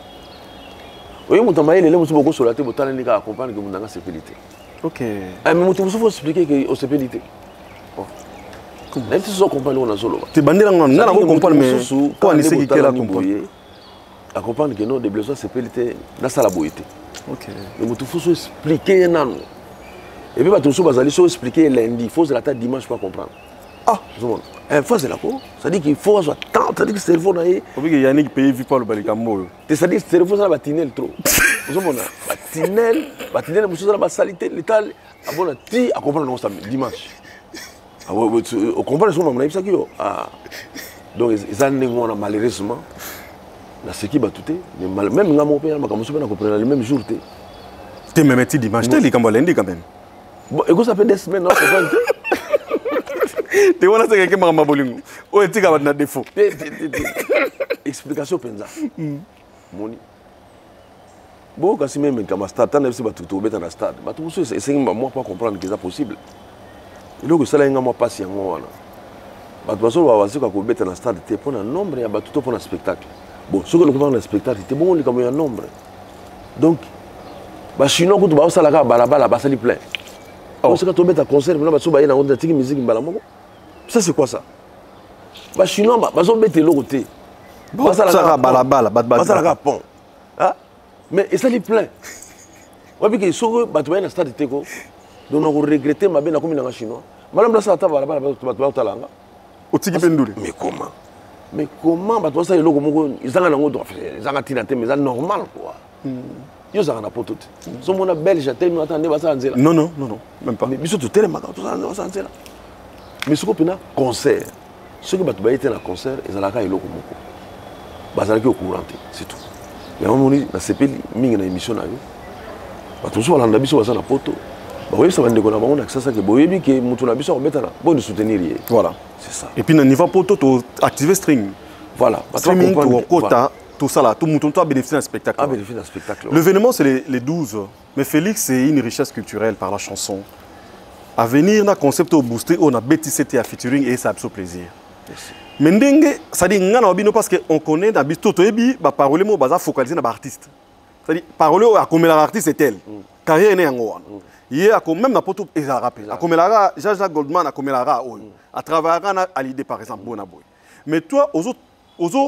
Oui, mutu maïele, nous sommes beaucoup sur la table, nous devons accompagner que nous avons sécurité. Ok. Mais mutu, il faut expliquer que nous sécurité. Comment? Même si on comprend nous on a solo. Tu bandé là, on a comprendre mais quand on essaie de la comprendre. Accompagner que nous des besoins sécurité dans sa laboité. Ok. Mais mutu, il faut expliquer non. Et puis, tout ça, il faut expliquer lundi, il faut se la tête dimanche pour comprendre. Ah, il faut se la quoi. Ça dit qu'il faut avoir tant, ça dit que le cerveau n'a pas. Il faut que Yannick paye vite pour le balikambo. Ça dit que le cerveau n'a pas tinel trop. Vous comprenez? Tinel, tinel, vous savez la salité, l'état, à bon ti, à comprendre dimanche. Ah ouais, on comprend ce qu'on a dit ah. Donc, ils ont malheureusement, la ce qui va tout même quand mon père m'a commencé à comprendre le même jour. Tu me mets dimanche, tu es les cambolendis quand même. Bon, et ça fait des semaines, non? Tu vois, c'est quelqu'un qui m'a bolingo. Oh, tu as un défaut. Explication penza. Moni. Bon, quand c'est même comme stade, tant que tu es dans le stade, tout ça, c'est moi pas comprendre que c'est possible. Et donc, ça là, il y a moi patient moi. Bah, tu vas sur avancer quand tu es dans le stade, tu es pour un nombre et bah tout pour un spectacle. Bon, ce que nous faisons dans le spectacle, c'est bon, il y a un nombre. Donc, bah sinon, quand tu vas au la balabala, bah ça lui plaît. Oh, c'est quand tu mets ta concert, maintenant, tu vas dans une musique, ça c'est quoi ça? Bah sinon, bah on met tes logo T. Bah ça la balabala, bah ça la pont. Ah, mais ça lui plaît. Ouais, puis que sur bah tu vas dans le stade Téco, donc on regrette ma bien comme dans chinois. Madame là ça ta balabala, tu vas tu talanga. Au tiki pendule. Mais comment? Mais comment bah toi ça les logo ils ont un droit, ils ont un tinate mais c'est normal quoi. Yo ça na poto. So mona belge tellement nous attendait ça nzela. Non non non non, même pas. Mais biso to tellement tout ça ça nzela. Mais ce qu'on a concert. Ce que batu ba été na concert, ils ont la ka eloko moko. Ba ça au courant, c'est tout. Mais on moni na sepeli mingi na émission na yo. Batu so balanda biso ça na poto. Ba oui ça va ndeko na bango na ça que boyebi que mutu na biso obeta na bon de soutenir. Voilà, c'est ça. Et puis na niveau poto to activer stream. Voilà, streaming to quota. Tout ça là, tout le monde a bénéficié d'un spectacle. Ah, bénéficié d'un spectacle. L'événement, c'est les, les douze. Mais Félix, c'est une richesse culturelle par la chanson. À venir, on a concept au booster, on a bêtisé à featuring et ça a absolument plaisir. Merci. Mais ça dit parce qu'on connaît dans Bisto Toebi, bah parole mot baza focalisé dans l'artiste. C'est-à-dire parole à comme l'artiste est elle. Carrière n'est en haut. Hier à même na poto et ça rappelle. À comme la Jean-Jacques Goldman à comme la à travers à l'idée par exemple Bonaboy. Mais toi aux autres aux autres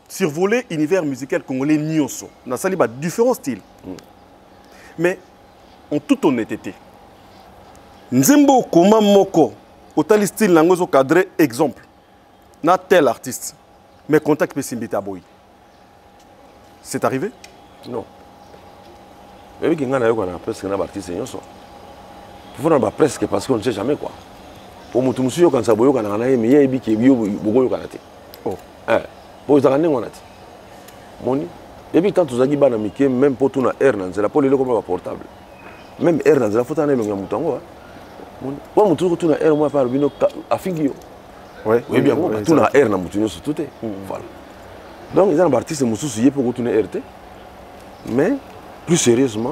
survoler l'univers musical congolais nyonso. On a sali ba différents styles. Mm. Mais en toute honnêteté, Nzembo Koma Moko, autant style langozo cadré exemple. Na tel artiste, mais contact peut s'imiter boy. C'est arrivé? Non. Mais qui ngana yoko na presque na artiste nyonso. Faut na presque parce qu'on ne sait jamais quoi. Pour mutu musuyo quand ça boyo kana na yemi yebi ki biyo bogo kana te. Oh. Eh, pour ça ngana ngona te. Moni. Et puis quand tu as dit bana mike même pour tout na air na nzela pour le comme portable. Même air na nzela faut tana longa mutango. Moni. Pour mutu tout na air moi par bino afingio. Ouais. Oui bien tout na air na mutu nyonso tout est. Voilà. Donc ils ont artiste mususu yé pour tout na R T. Mais plus sérieusement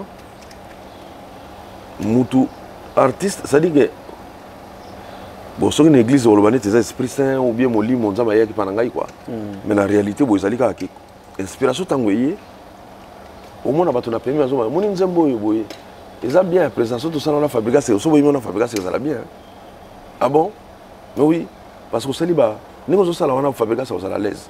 mutu artiste ça dit que bon, si une église ou des esprits saints ou bien molli mon zama yaki panangai quoi. Mais la réalité bo ezali ka ki inspiration tangoye au moins na na premier azoma moni nzembo yo boye. Eza bien présence tout ça dans la fabrication c'est so boye na fabrication ça la bien. Ah bon? Oui parce que sali ba ningo zo sala wana fabrication ça la l'aise.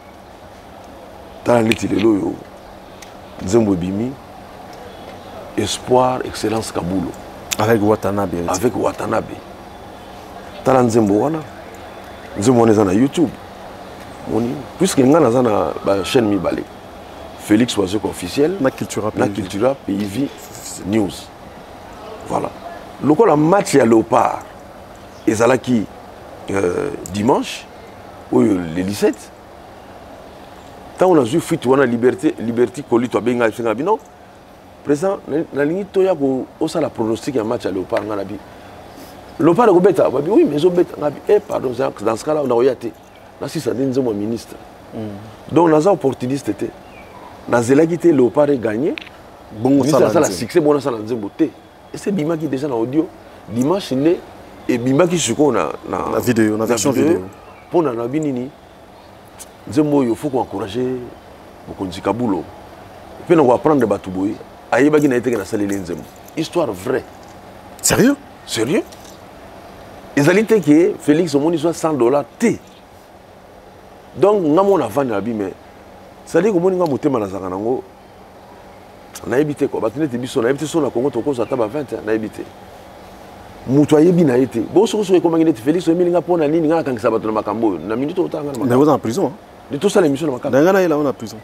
Dans l'étil lelo yo nzembo bimi espoir excellence Kabulo avec Watanabe avec Watanabe. Tala nzembo wana nzembo wana na YouTube moni puisque ngana za na ba chaîne mibale Félix Oiseau officiel na Cultura na Cultura P I V News. Voilà le la match ya Léopard ezalaki euh, dimanche ou le dix-sept tant on a vu fuite wana liberté liberté kolito benga finga bino présent na lingi to ya ko osala pronostic ya match ya Léopard ngana bi le parle de bêta, oui, mais je bêta. Eh, pardon, dans ce cas-là, on a regardé. Là, si ça dit, mon ministre. Donc, on a un opportuniste. On a zélagité, le parle gagné. Bon, ça a succès, bon, ça a beauté. Et c'est Bima qui est déjà dans l'audio. Dimanche, et Bima qui se connaît dans la vidéo, la version vidéo. Pour la Nabinini, il faut encourager le Kabulo. Et puis, on va apprendre de Batouboui. Aïe, qui a été dans la salle de histoire vraie. Sérieux? Sérieux? Les alliés que Félix au monde soit cent dollars T. Donc nous avons vendu la mais ça dit que nous avons monté dans la zangango. On a évité quoi. Parce que nous avons évité son la Congo toko ça taba vingt ans. On a évité. Mutoye bien a été. Bon ce que c'est comme il Félix au milieu pour na nini ngana quand ça va dans makambo. Na minute autant ngana. Mais vous en prison. De tout ça l'émission dans makambo. Ngana il est en prison.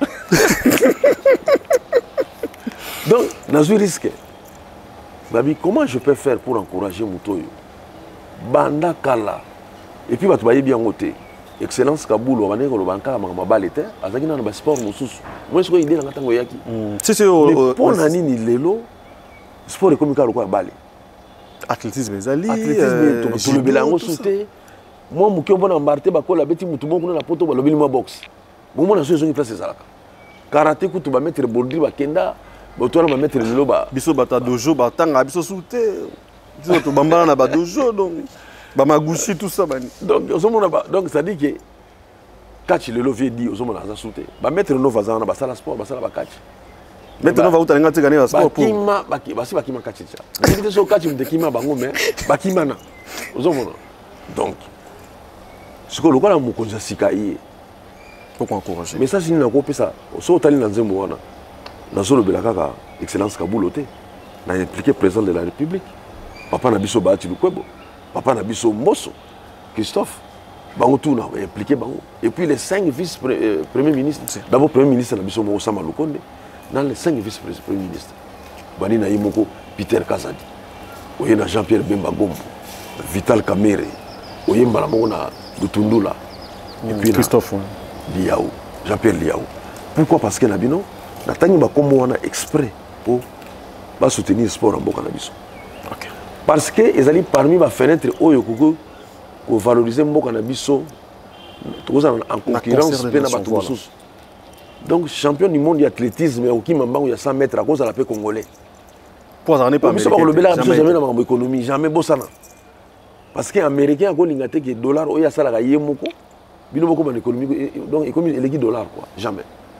Donc dans ce risque. Babi comment je peux faire pour encourager Mutoyo? Banda kala et puis batu baye bien ngote excellence Kabulo bane ko banka ma mabale te azaki na ba sport mususu moi ce ko idée na tango yaki si c'est pour nani ni lelo sport e komika lokwa bale athlétisme ezali athlétisme to le belango sauter moi muki mbona mbarte bakola beti mutu moko na poto ba lobeli ma box bon mona so zo place ezalaka karaté kutu ba mettre bordi ba kenda ba to ba mettre lelo ba biso bata dojo batanga biso sauter tu bambana na badojo donc bamagouchi tout ça donc donc ça dit que catch le levier dit aux hommes dans la sauté ba mettre nos voisins na basala sport basala ba catch maintenant va uta ngati gagner sport pour bakima baki basi bakima catch ça dit que so catch mtekima bango mais bakima na aux hommes donc ce que le quoi la mukonza sikaye pour encourager mais ça c'est na ko pesa so tali na nzembo wana na zo le belaka excellence Kabulo te na impliqué président de la République. Papa Nabiso Bahati Lukwebo, Papa Nabiso Mbosso, Christophe, Bango tout n'a impliqué Bango. Et puis les cinq vice-premiers ministres, d'abord Premier ministre Nabiso Moussama Lukonde, dans les cinq vice-premiers ministres, Bani Naïmoko, Peter Kazadi, Oyena Jean-Pierre Bemba Gombo, Vital Kamere, Oyemba Lamona Lutundula, et puis Christophe Liao, Jean-Pierre Liao. Pourquoi? Parce que Nabino, Natani Bakombo a exprès pour soutenir le sport en Boka Nabiso. Okay. Parce que ils allaient parmi les fenêtres où ils valoriser Mboka Nabiso en concurrence avec les donc champion du monde d'athlétisme il y a cent mètres à cause de la paix congolais. Pour ça, on n'est pas américain. Jamais jamais dans l'économie, jamais bossana. Parce que les Américains ont dit que les dollars, il y a ça là, il y a beaucoup. Il y a beaucoup d'économie, donc l'économie, il y a dollars quoi, jamais.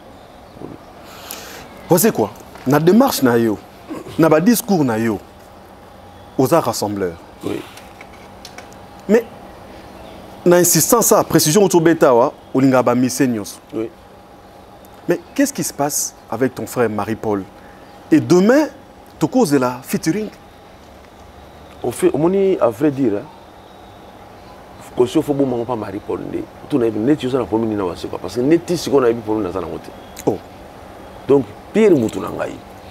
Vous savez quoi? La démarche na yo, na discours na yo. Aux arts rassembleurs. Oui. Mais, na insistance à précision autour bêta wa, o lingaba misenios. Oui. Mais qu'est-ce qui se passe avec ton frère Marie-Paul? Et demain, tu causes de la featuring. Au fait, à vrai dire, il faut que pas Marie-Paul. Tu n'as pas de problème parce que net si on a eu problème dans la route. Oh. Donc pire mutu nangai.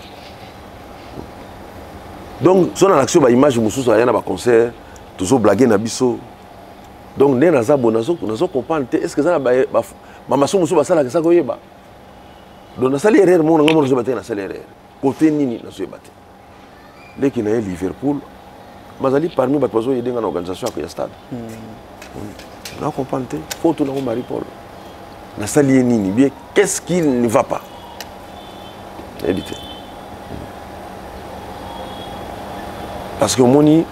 Donc son action ba image mususu aya na ba concert, toujours blaguer na biso. Donc né naza bonazo, nazo comprendre est-ce que ça ba mama so mususu ba sala que ça koyeba. Donc na sali erreur mo ngamo zo baté na sali erreur. Côté nini na so baté. Leki na Liverpool, mazali parmi ba pozo yédenga na organisation ya stade. On a compris, faut tout le Marie-Paul. Na sali nini bien, qu'est-ce qui ne va pas? Édité. Parce que moni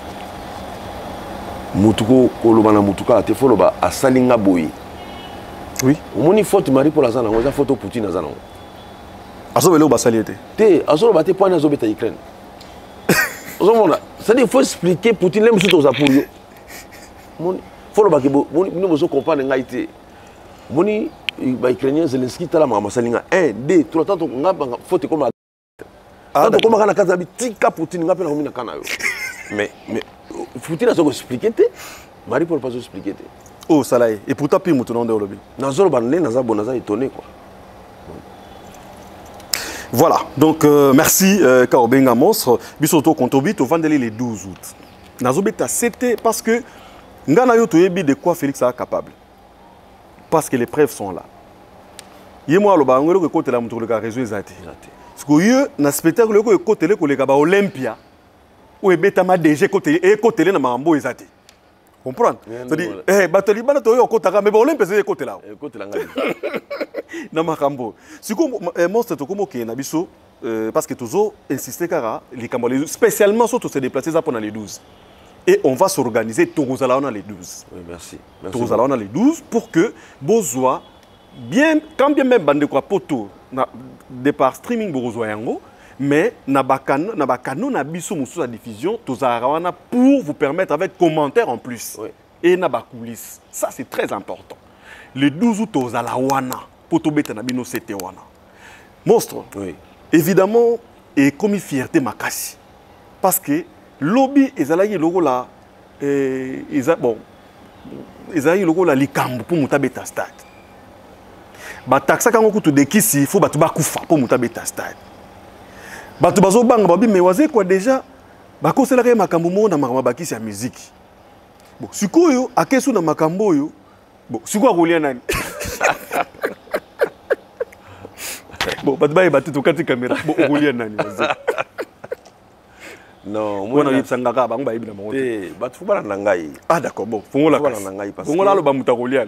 mutuko kolobana mutuka ate foloba asalinga boyi. Oui. Moni faute Marie-Paul azana ngoza photo Poutine azana. Azobelo basaliete. Te azoba bate point azobeta Ukraine. Ozomona, ça dit il faut expliquer Poutine l'aime surtout za pour yo. Moni foloba ke moni nous besoin comprendre ngaité. Moni ba Ukrainien Zelensky tala ma masalinga un deux trois tant ngaba faute comme ah donc comment kana kaza bitika Poutine ngapela ko mina kana yo. Mais mais Poutine a expliqué te Marie-Paul pas expliqué te. Oh Salaye et pourtant puis mutu non de olobi. Nazoro banne naza bonaza étonné quoi. Voilà, donc euh, merci euh, Kaobenga Monstre. Bisoto Kontobit au vendredi le douze août. Nazobeta c'était parce que ngana yo toyebi de quoi Félix est capable. Parce que les preuves sont là. Yemo aloba ngolo ko côté la mutu le réseau ezati. Parce que yo na spectacle ko côté le ko le ba Olympia ou ebeta ma D G côté et côté le na mambo ezati. Comprendre? C'est-à-dire eh batoli bana to yo côté ka mais ba Olympia c'est côté là. Côté là ngadi. Na makambo. Siko Monstre to komo ke na biso parce que toujours insister kara les Cambodgiens spécialement surtout se déplacer ça pendant les douze. Et on va s'organiser Torozala les douze. Oui, merci. Torozala les douze pour que Bozoa, bien, quand bien même bande quoi poto, départ streaming Bozoa yango, mais nabakano nabakano nabiso musu la diffusion Tozarawana pour vous permettre avec commentaires en plus. Oui. Et nabakulis. Ça c'est très important. Le douze août Tozalawana, poto beta nabino c'était wana. Monstre. Oui. Évidemment, et comme fierté makasi. Parce que lobby ezalaki logo la eh eza bon ezalaki logo la likambo pour mutabeta stade ba taxa kango kutu de kisi faut batu bakufa pour mutabeta stade batu bazo banga babi mais waze quoi déjà ba kosela ka makambo mo na makambo bakisi ya musique bon sikoyo akesu na makambo yo bon sikoyo akolia nani bon batu ba batu to kati caméra bon akolia nani waze. Non, moi on a eu sangaka bango ba ibina monte. Eh, ba tu bana nangai. Ah d'accord, bon, fongo la bana nangai parce que fongo la lo ba mutakolia.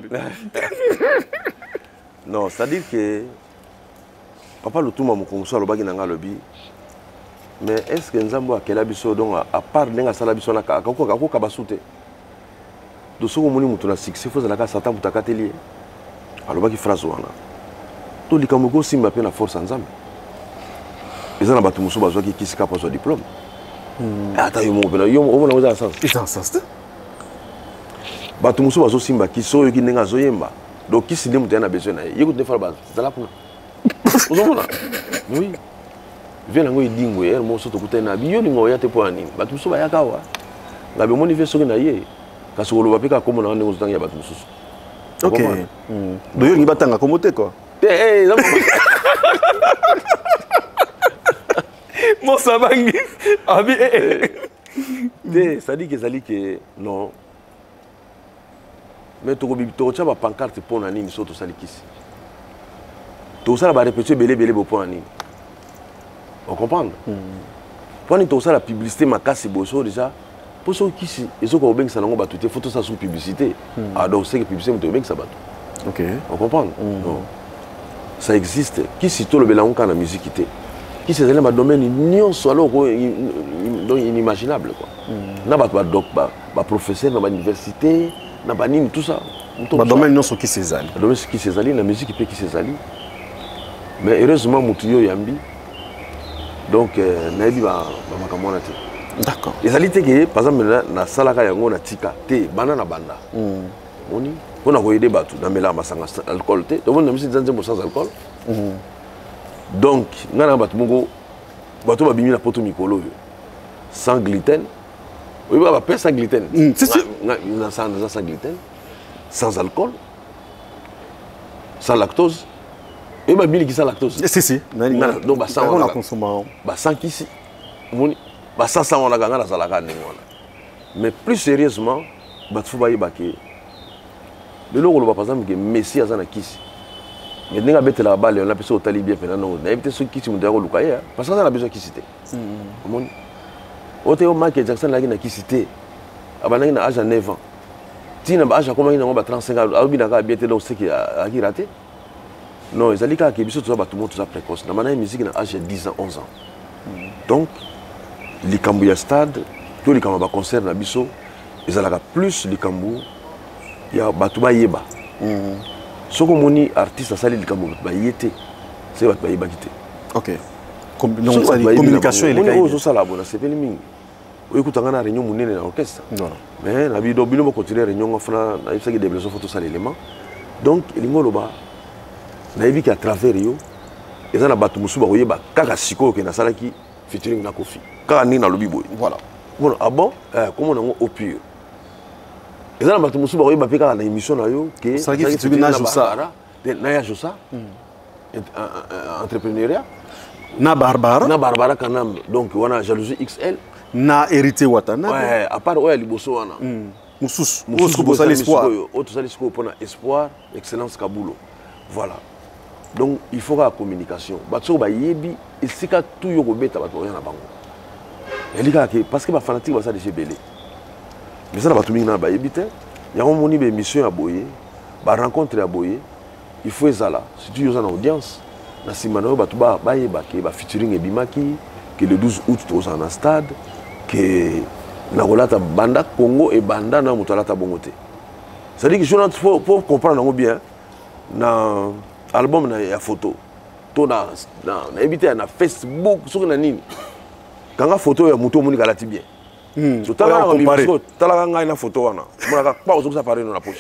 Non, c'est-à-dire que papa le tout mamu konso lo bagi nanga lobi. Mais est-ce que nzambo akela biso donc à part nenga sala biso na ka ko ko ka basute. Do so moni mutu na succès faut zalaka satan mutakateli. Alo bagi phrase wana. To likambo ko simba pe na force nzambe. Ezana batu muso bazwa ki kisika pa so diplôme. Ata yo mo bela yo mo na oza sens. It's un sens. Batu muso bazo simba kiso yo kinenga zo yemba. Donc qui sinde mutana besoin na yeko te fala ba zala kuna. Ozomona. Oui. Vient ngo idingo er mo so to kutena biyo ningo ya te po ani. Batu muso ba yakawa. Ngabe mo ni fe so na ye. Kaso lo bapeka komo na ngo zotanga batu muso. OK. Do yo ni batanga komote quoi. Eh eh Mon sabangi, abi eh, ça dit que ça dit que non. Mais tu as tu as pancarte pour nani so to salikisi. Tu ça va répéter belé belé pour nani. On comprend? Pour ni tu ça la publicité makasi boso déjà. Pour ceux qui ils sont au benk ça n'ont pas tout photo ça sous publicité. Ah donc c'est que publicité tu benk ça bat. OK. On comprend? Non. Ça existe. Qui si tout le belango quand la musique était. Qui c'est dans le domaine nyonso alors donc inimaginable quoi. Na ba doc ba ba professeur na ba université na ba nini tout ça. Ba domaine nyonso qui c'est zali. Domaine qui c'est zali la musique peut qui c'est zali. Mais heureusement mutu yo yambi. Donc na yebi ba ba makamona te. D'accord. Les alités que par exemple na salaka yango na tika te bana na banda. Mm. Oni on a koyede batu na mela masanga alcool te. Donc on a mis dans un sans alcool. Donc, nga na bato moko bato babimi na poto mikolo sans gluten. Oui, bah pas sans gluten. Si si. Na sans sans gluten, sans alcool, sans lactose. Et bah bili qui sans lactose. Si si. Donc bah sans on a consommé. Bah sans qui si. Moni bah sans ça on a gagné la salaka ndengona. Mais plus sérieusement, bato faut baye baké. Le logo le par exemple que Messi azana kisi. Mais n'enga bête la balle on a pensé au talibien pendant non. Na éviter ceux qui se mudèrent au lukaya parce que ça a besoin qui cité. Moni ote o Michael Jackson la na kisité abana na âge neuf ans tina ba âge comme ina ba trente-cinq ans abi na ka biete do seki a ki raté non ezali ka ke biso to ba tout monde ça précoce na mana musique na âge dix ans onze ans donc likambu ya stade to likambu ba concert na biso ezalaka plus likambu ya batu ba yeba soko moni artiste sali likambu ba yete c'est batu ba yeba kité. OK. Donc ça dit communication et les gars. On ça là bon, c'est pas les ming. Oui, écoute, on a réunion monnaie dans l'orchestre. Mais la vie d'obino continuer réunion enfin na ça qui développer photo ça l'élément. Donc il ngolo ba na yebi qu'à travers yo et ça na batu musuba koyeba kaka siko ke na sala ki featuring na Kofi. Kaka ni na lobi boy. Voilà. Bon, ah bon, euh, comment on au pur. Et ça na batu musuba koyeba pe kaka na émission na yo que ça qui featuring na Josa. Na ya Josa. Entrepreneuriat. Na Barbara. Na Barbara Kanam. Donc, on a Jalousie X L. Na Hérité Watana. Ouais, à part, ouais, Liboso, on a. Moussous. Moussous, Moussous, l'espoir. Autre l'espoir pour espoir, excellence Kabulo. Voilà. Donc, il faut la communication. Batso ba yebi, il s'y a tout yoko beta bato rien à bango. Et les gars, parce que ma fanatique va ça déjà belé. Mais ça, la bato mingi na ba yebi te. Il y a un moni be mission à boyer, ba rencontre à boyer. Il faut ça là. Si tu es en audience. Na simano batu ba baye bake ba featuring ebimaki que le douze août aux en stade que na rolata banda Congo et banda na mutalata bongote. Ça dit que je faut pour comprendre bien na album na ya photo to na na éviter na Facebook sur na nini kanga photo ya muto moni kalati bien hmm to tala na comparer tala nga na photo wana mona pas aux ça paraît dans la poche.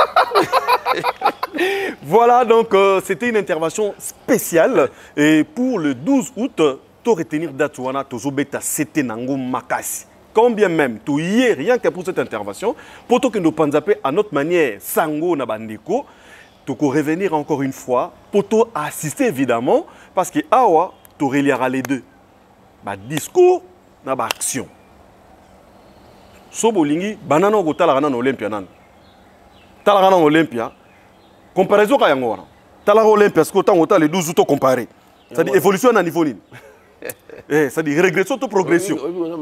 Voilà, donc euh, c'était une intervention spéciale et pour le douze août, tu retenir Datouana, Tozobeta, c'était Nango Makasi. Combien même, tu y es rien que pour cette intervention, pour que nous pensons à notre manière, Sango Nabandeko, tu peux revenir encore une fois, pour te assister évidemment, parce que Awa, tu reliera les deux. Bah, discours, na ba action. Sobolingi, banana go talagana Olympia nan. Talagana Olympia. Comparaison ka yango wana. Tala Olympia parce que autant autant les douze auto comparé. Ça dit évolution à niveau nini. Eh, ça dit régression ou progression.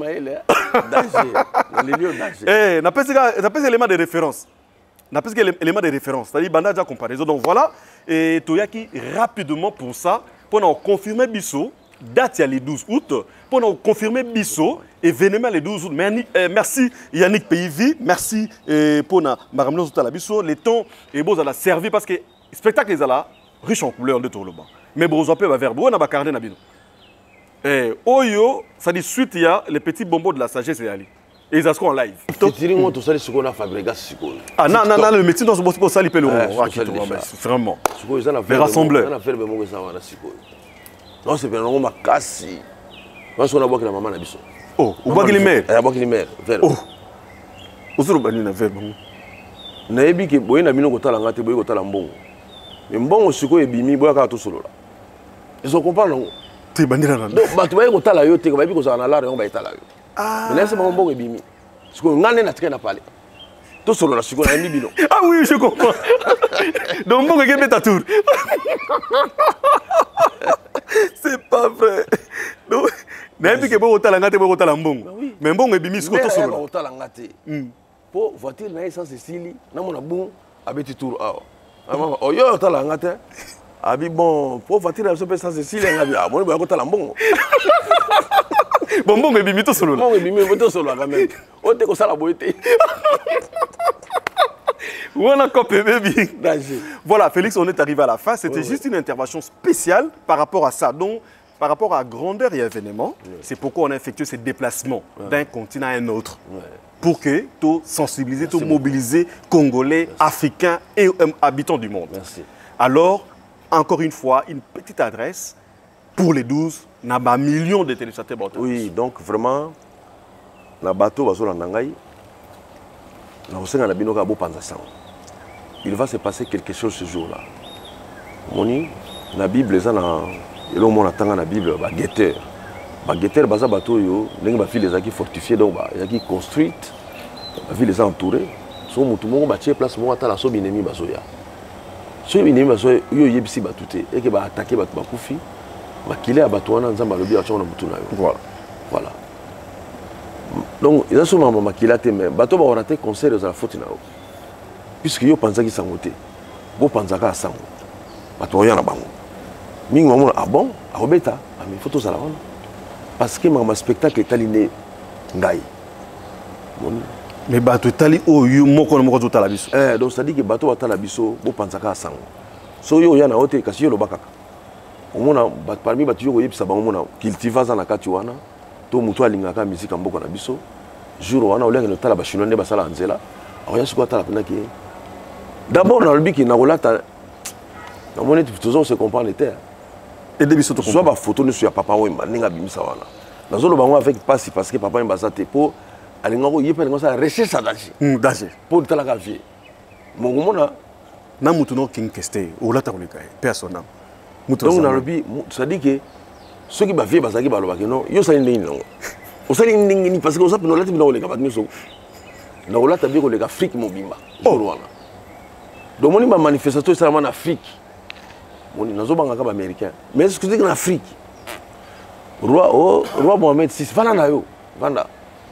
Eh, n'a pas n'a pas élément de référence. N'a pas élément de référence. Ça dit banda déjà comparaison. Donc voilà et Toyaki rapidement pour ça pour nous confirmer biso date le douze août pour nous confirmer biso événement le douze août. Merci Yannick P I V, merci pour na maramno la biso le temps et beau à servi parce que spectacle est là riche en couleurs de tout le bas. Mais bon, on peut va faire bon na ba carnet na bino. Eh oyo, ça dit suite il y a les petits bonbons de la sagesse et ali. Et ils en live. Featuring moi tout ça ce qu'on a fabriqué siko. Ah non non non le métier dans ce pour ça liper le vraiment. Siko ils en a fait. Les rassembleurs. On a fait le bonbon ça wana siko. Non, c'est bien, on m'a cassé. Moi, je suis là-bas, la maman a biso. Oh, au bas de l'immer. Elle a bas de l'immer. Oh. Où est-ce que tu as fait? Na ebi ke boye na bino kotala ngate boye kotala mbongo. Mais mbongo siko ebimi boya ka to solo là. Ils ont compris non? Tu es bandira là. Donc ba tu boye kotala yo te ba bi ko za na la yo ba itala yo. Ah. Mais laisse mbongo ebimi. Siko ngane na tika na pale. To solo na siko na mi bino. Ah oui, je comprends. Donc mbongo ke beta tour. C'est pas vrai. Donc, même si vous avez un bon mais bon, et bimis ko to solo. Vous avez un ngate. Po voiture na essence Cécile, na mona bon abeti tour awa. Ama o yo tala ngate. Abi bon, po voiture na so essence Cécile ngabi ah, bon ba ko tala mbongo. Bon bon et bimi to solo. Bon et bimi to solo quand même. O te ko sala boité. Voilà, Félix, on est arrivé à la fin. C'était oui, juste oui. une intervention spéciale par rapport à ça. Donc, par rapport à grandeur et événement, oui. c'est pourquoi on a effectué ces déplacements oui. d'un continent à un autre. Oui. Pour que tout sensibiliser, tout mobiliser Congolais, Merci. Africains et euh, habitants du monde. Merci. Alors, encore une fois, une petite adresse pour les douze, na ba millions de téléspectateurs. Oui, donc vraiment, na bateau bazola nangai, na osenga na binoka bo panza sang. Il va se passer quelque chose ce jour-là. Moni, la Bible, ça na, et là on a tanga la Bible, ba guetteur, ba guetteur baza bateau yo, nengi ba file les aki fortifiés donc ba yaki construite, ba file les entourés. So mutu moko ba tie place moko ata la so binemi bazoya. So binemi bazoya yo yebisi batute et que ba attaquer batu ba kufi, ba kile a batu wana nzamba lobi a chona mutu na yo. Voilà. Voilà. Donc ils ont souvent maman qui l'a mais bateau ba raté concert aux la faute na yo. Puisque yo panzaki sangote. Bo panzaka sango. Bato ya na bango. Mingi maman ah bon, a robeta, ah mais photos à la wana. Parce que ma spectacle est aliné ngai. Mais bato tali o yo moko moko to tala biso. Eh donc ça dit que bato tala biso bo panzaka sango. So yo ya na hote kasi yo lobaka. Omona parmi bato yo yebisa bango mona cultiva za na kati wana. To mutu alingaka musique mboko na biso. Jour wana olenga no tala ba chinois ne basala nzela. Alors ya siko tala pena ki. D'abord dans le biki na rolata na moni toujours se comprend les terres. Et de biso to soit ba photo ne sur papa wemba ninga bimisa wana. Na zolo bango avec passe parce que papa mbasa te po alinga ko yepe ngo sa recherche ça danger. Hmm danger. Pour tala ka vie. Mon mona na mutu no king keste olata ko leka personne. Mutu donc na lobi ça dit que ceux qui ba vie basaki ba lobaki non yo sali ndingi non. O sali ndingi parce que o sapi no lati bino leka batni so. Na olata bi ko leka Afrique mobimba. Jour wana. Donc on a manifestation en Afrique. On a des Américains. Mais est-ce que c'est en Afrique? Roi, oh, roi Mohamed six, voilà na yo, vanda.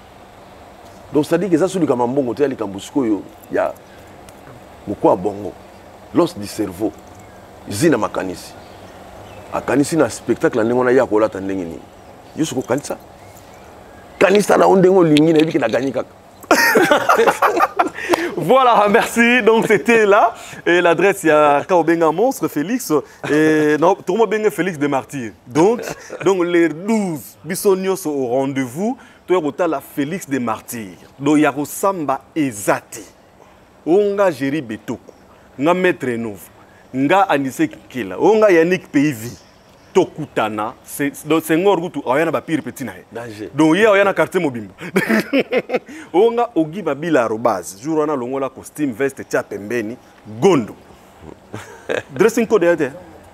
Donc ça dit que ça sur le Kamambongo, tu as les Kambusko yo, il y a beaucoup bongo, l'os du cerveau, zina makanisi. A kanisi na spectacle na ngona ya ko lata ndenge ni. Yusuko kanisa. Kanisa na ondengo lingi na biki na gagné kaka. Voilà, merci. Donc c'était là. Et l'adresse, il y a Kaobenga Monstre, Félix. Et non, Tourmo Benga Félix de Martyr. Donc, donc les douze Bissonios au rendez-vous. Tu as la Félix de Martyr. Donc il y a Samba Ezati. Onga Jerry Betoko. Nga Maître Nouveau. Nga Anissé Kikela. Onga Yannick Peivi. Tokutana, c'est un orguto, il y a un pire petit naï. Donc il y a un quartier mobile. On a Ogi Babila Robaz, jour on a l'ongola costume, veste, tchapembeni, gondo. Dressing code de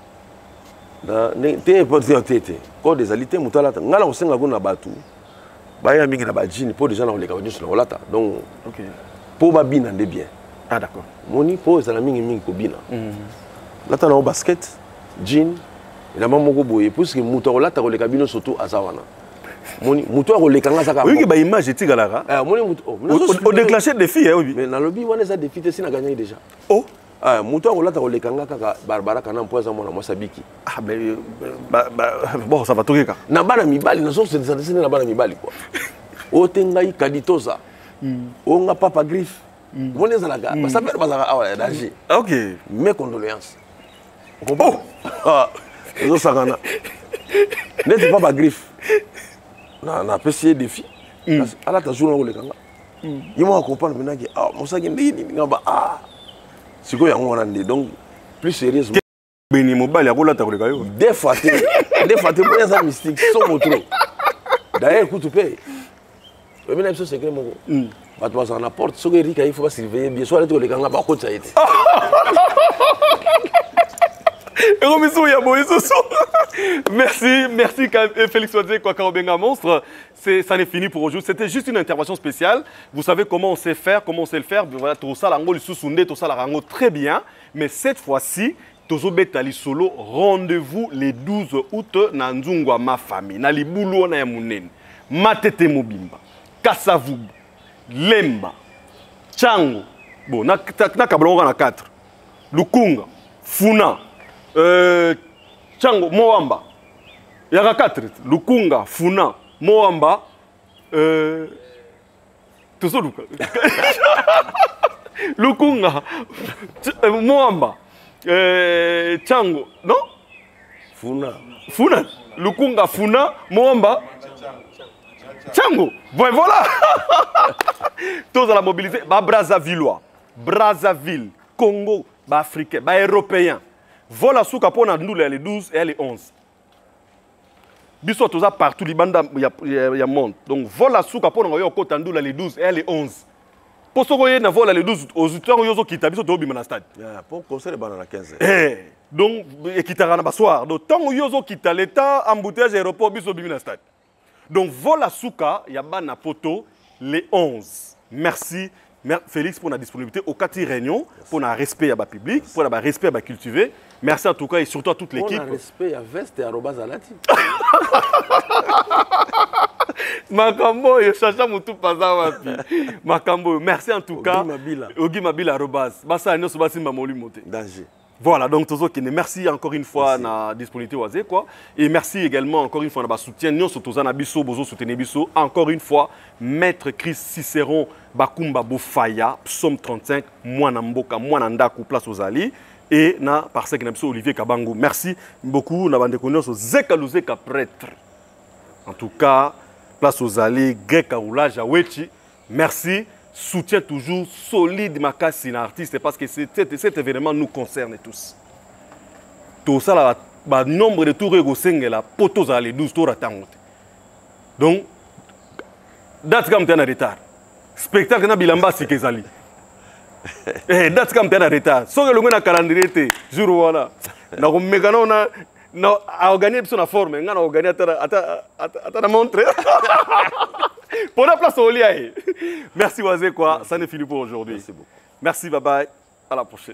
t'es pas de tête. Code des alités, moutala, ngala on s'engageait na batu. Baya mingi na bajini, pour des gens on les cavaliers sur la olata. Donc, pour babina de bien. Ah d'accord. Moni pour les amis mingi pour bina. Là t'as un basket, jean. Il a même beaucoup boyé parce que muto là ta koleka bino surtout azawana. Moni muto koleka ngasa ka. Oui que ba image est tigala. Ah moni muto. Au déclencher des filles oui. Mais dans le lobby on a des filles si na gagné déjà. Oh. Ah muto là ta koleka ngaka ka Barbara kana mpoza mona moi sabiki. Ah mais bon ça va toquer ka. Na bana mibali na so c'est ça na bana mibali quoi. O tengai kaditoza. O nga papa griffe. Moni za la ga. Ba ça faire bazaka awa danger. OK. Mes condoléances. On comprend. Ah Nous sommes n'est pas ma griffe. On a apprécié des filles. À la journée où les gars, ils m'ont accompagné maintenant que ah mon sac est né, ah c'est quoi on a donc plus sérieusement. Des fois, des fois, tu prends ça mystique, sans trop. D'ailleurs, écoute, tu payes. Le même chose c'est que mon, bah tu vas en apporte. Ce que Eric il faut pas surveiller bien. Soit les gars, bah quoi ça a été. Merci, merci Félix Wadze Kwakaobenga Monstre. Ça n'est fini pour aujourd'hui. C'était juste une intervention spéciale. Vous savez comment on sait faire, comment on sait le faire. Voilà, tout ça, l'ango, le sous-soundé, tout ça, l'ango très bien. Mais cette fois-ci, Tozobetali Solo, rendez-vous les douze août na Nzungwa ma famille. Na Libulu na Yamunen. Matete Mobimba. Kasavubu. Lemba. Chango. Bon, na Kablonga na quatre. Lukunga. Funa. Euh, Chango, Moamba. Il y a quatre. Lukunga, Funa, Moamba. Euh, tout ça, Lukunga, Moamba. Euh, Chango, non? Funa. Funa. Lukunga, Funa, Moamba. Chango. Bon, voilà. Tous à la mobilisation. Bah, Brazzaville. Brazzaville. Congo. Bah, Africain. Bah, Européen. Vola souka pour na ndula les douze et les onze. Biso toza partout libanda ya ya monde. Donc vola souka pour na yo ko tandula les douze et les onze. Pour ce que na vola les douze aux auteurs yozo kita biso to bima na stade. Pour concert bana na quinze. Eh donc et kitara na soir. Donc tant yozo kita l'état embouteillage aéroport biso bima na stade. Donc vola souka ya bana poto les onze. Merci Félix pour la disponibilité au quatre réunion, pour le respect à la public, pour le respect à la cultiver. Merci en tout cas et surtout à toute l'équipe. Pour le respect à Veste et à Robazalati. Makambo, je cherche à tout passer. Makambo, merci en tout cas. Ogi Mabila Robaz. Bassa nous sommes mamoli monté. Danger. Voilà, donc merci encore une fois na la disponibilité quoi. Et merci également encore une fois na soutien nous surtout na biso bozo soutenir biso encore une fois maître Chris Cicéron Bakumba Bofaya psaume trente-cinq mwana mboka mwana ndaku place aux Ali et na parce que na biso Olivier Kabango. Merci beaucoup na bande connaissance Zeka Luzeka prêtre. En tout cas, place aux Ali grec roulage à Wechi. Merci. Soutien toujours solide Makassi artiste parce que cet, cet événement nous concerne tous. Tout ça, là, bah, nombre de tours et la potos à les douze tours à temps. Donc, date comme tu es en retard. Spectacle na bilamba si kezali. Eh, date comme tu es en retard. So que le monde a calendrier jour voilà. Na ko mekano na na a organiser sur la forme, ngana organiser ata ata ata ata montre. Pour la place au lit. Merci Wazé quoi, ça n'est fini pour aujourd'hui. Merci beaucoup. Merci, bye bye. À la prochaine.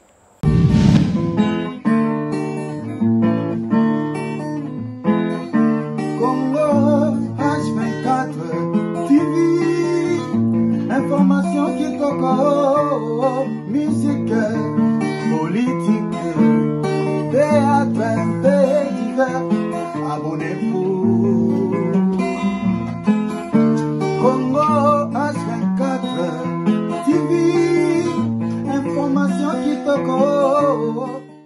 Congo H vingt-quatre T V, information qui toque, musique, politique, théâtre, fait divers. Abonnez-vous. Congo H vingt-quatre T V, information qui toque.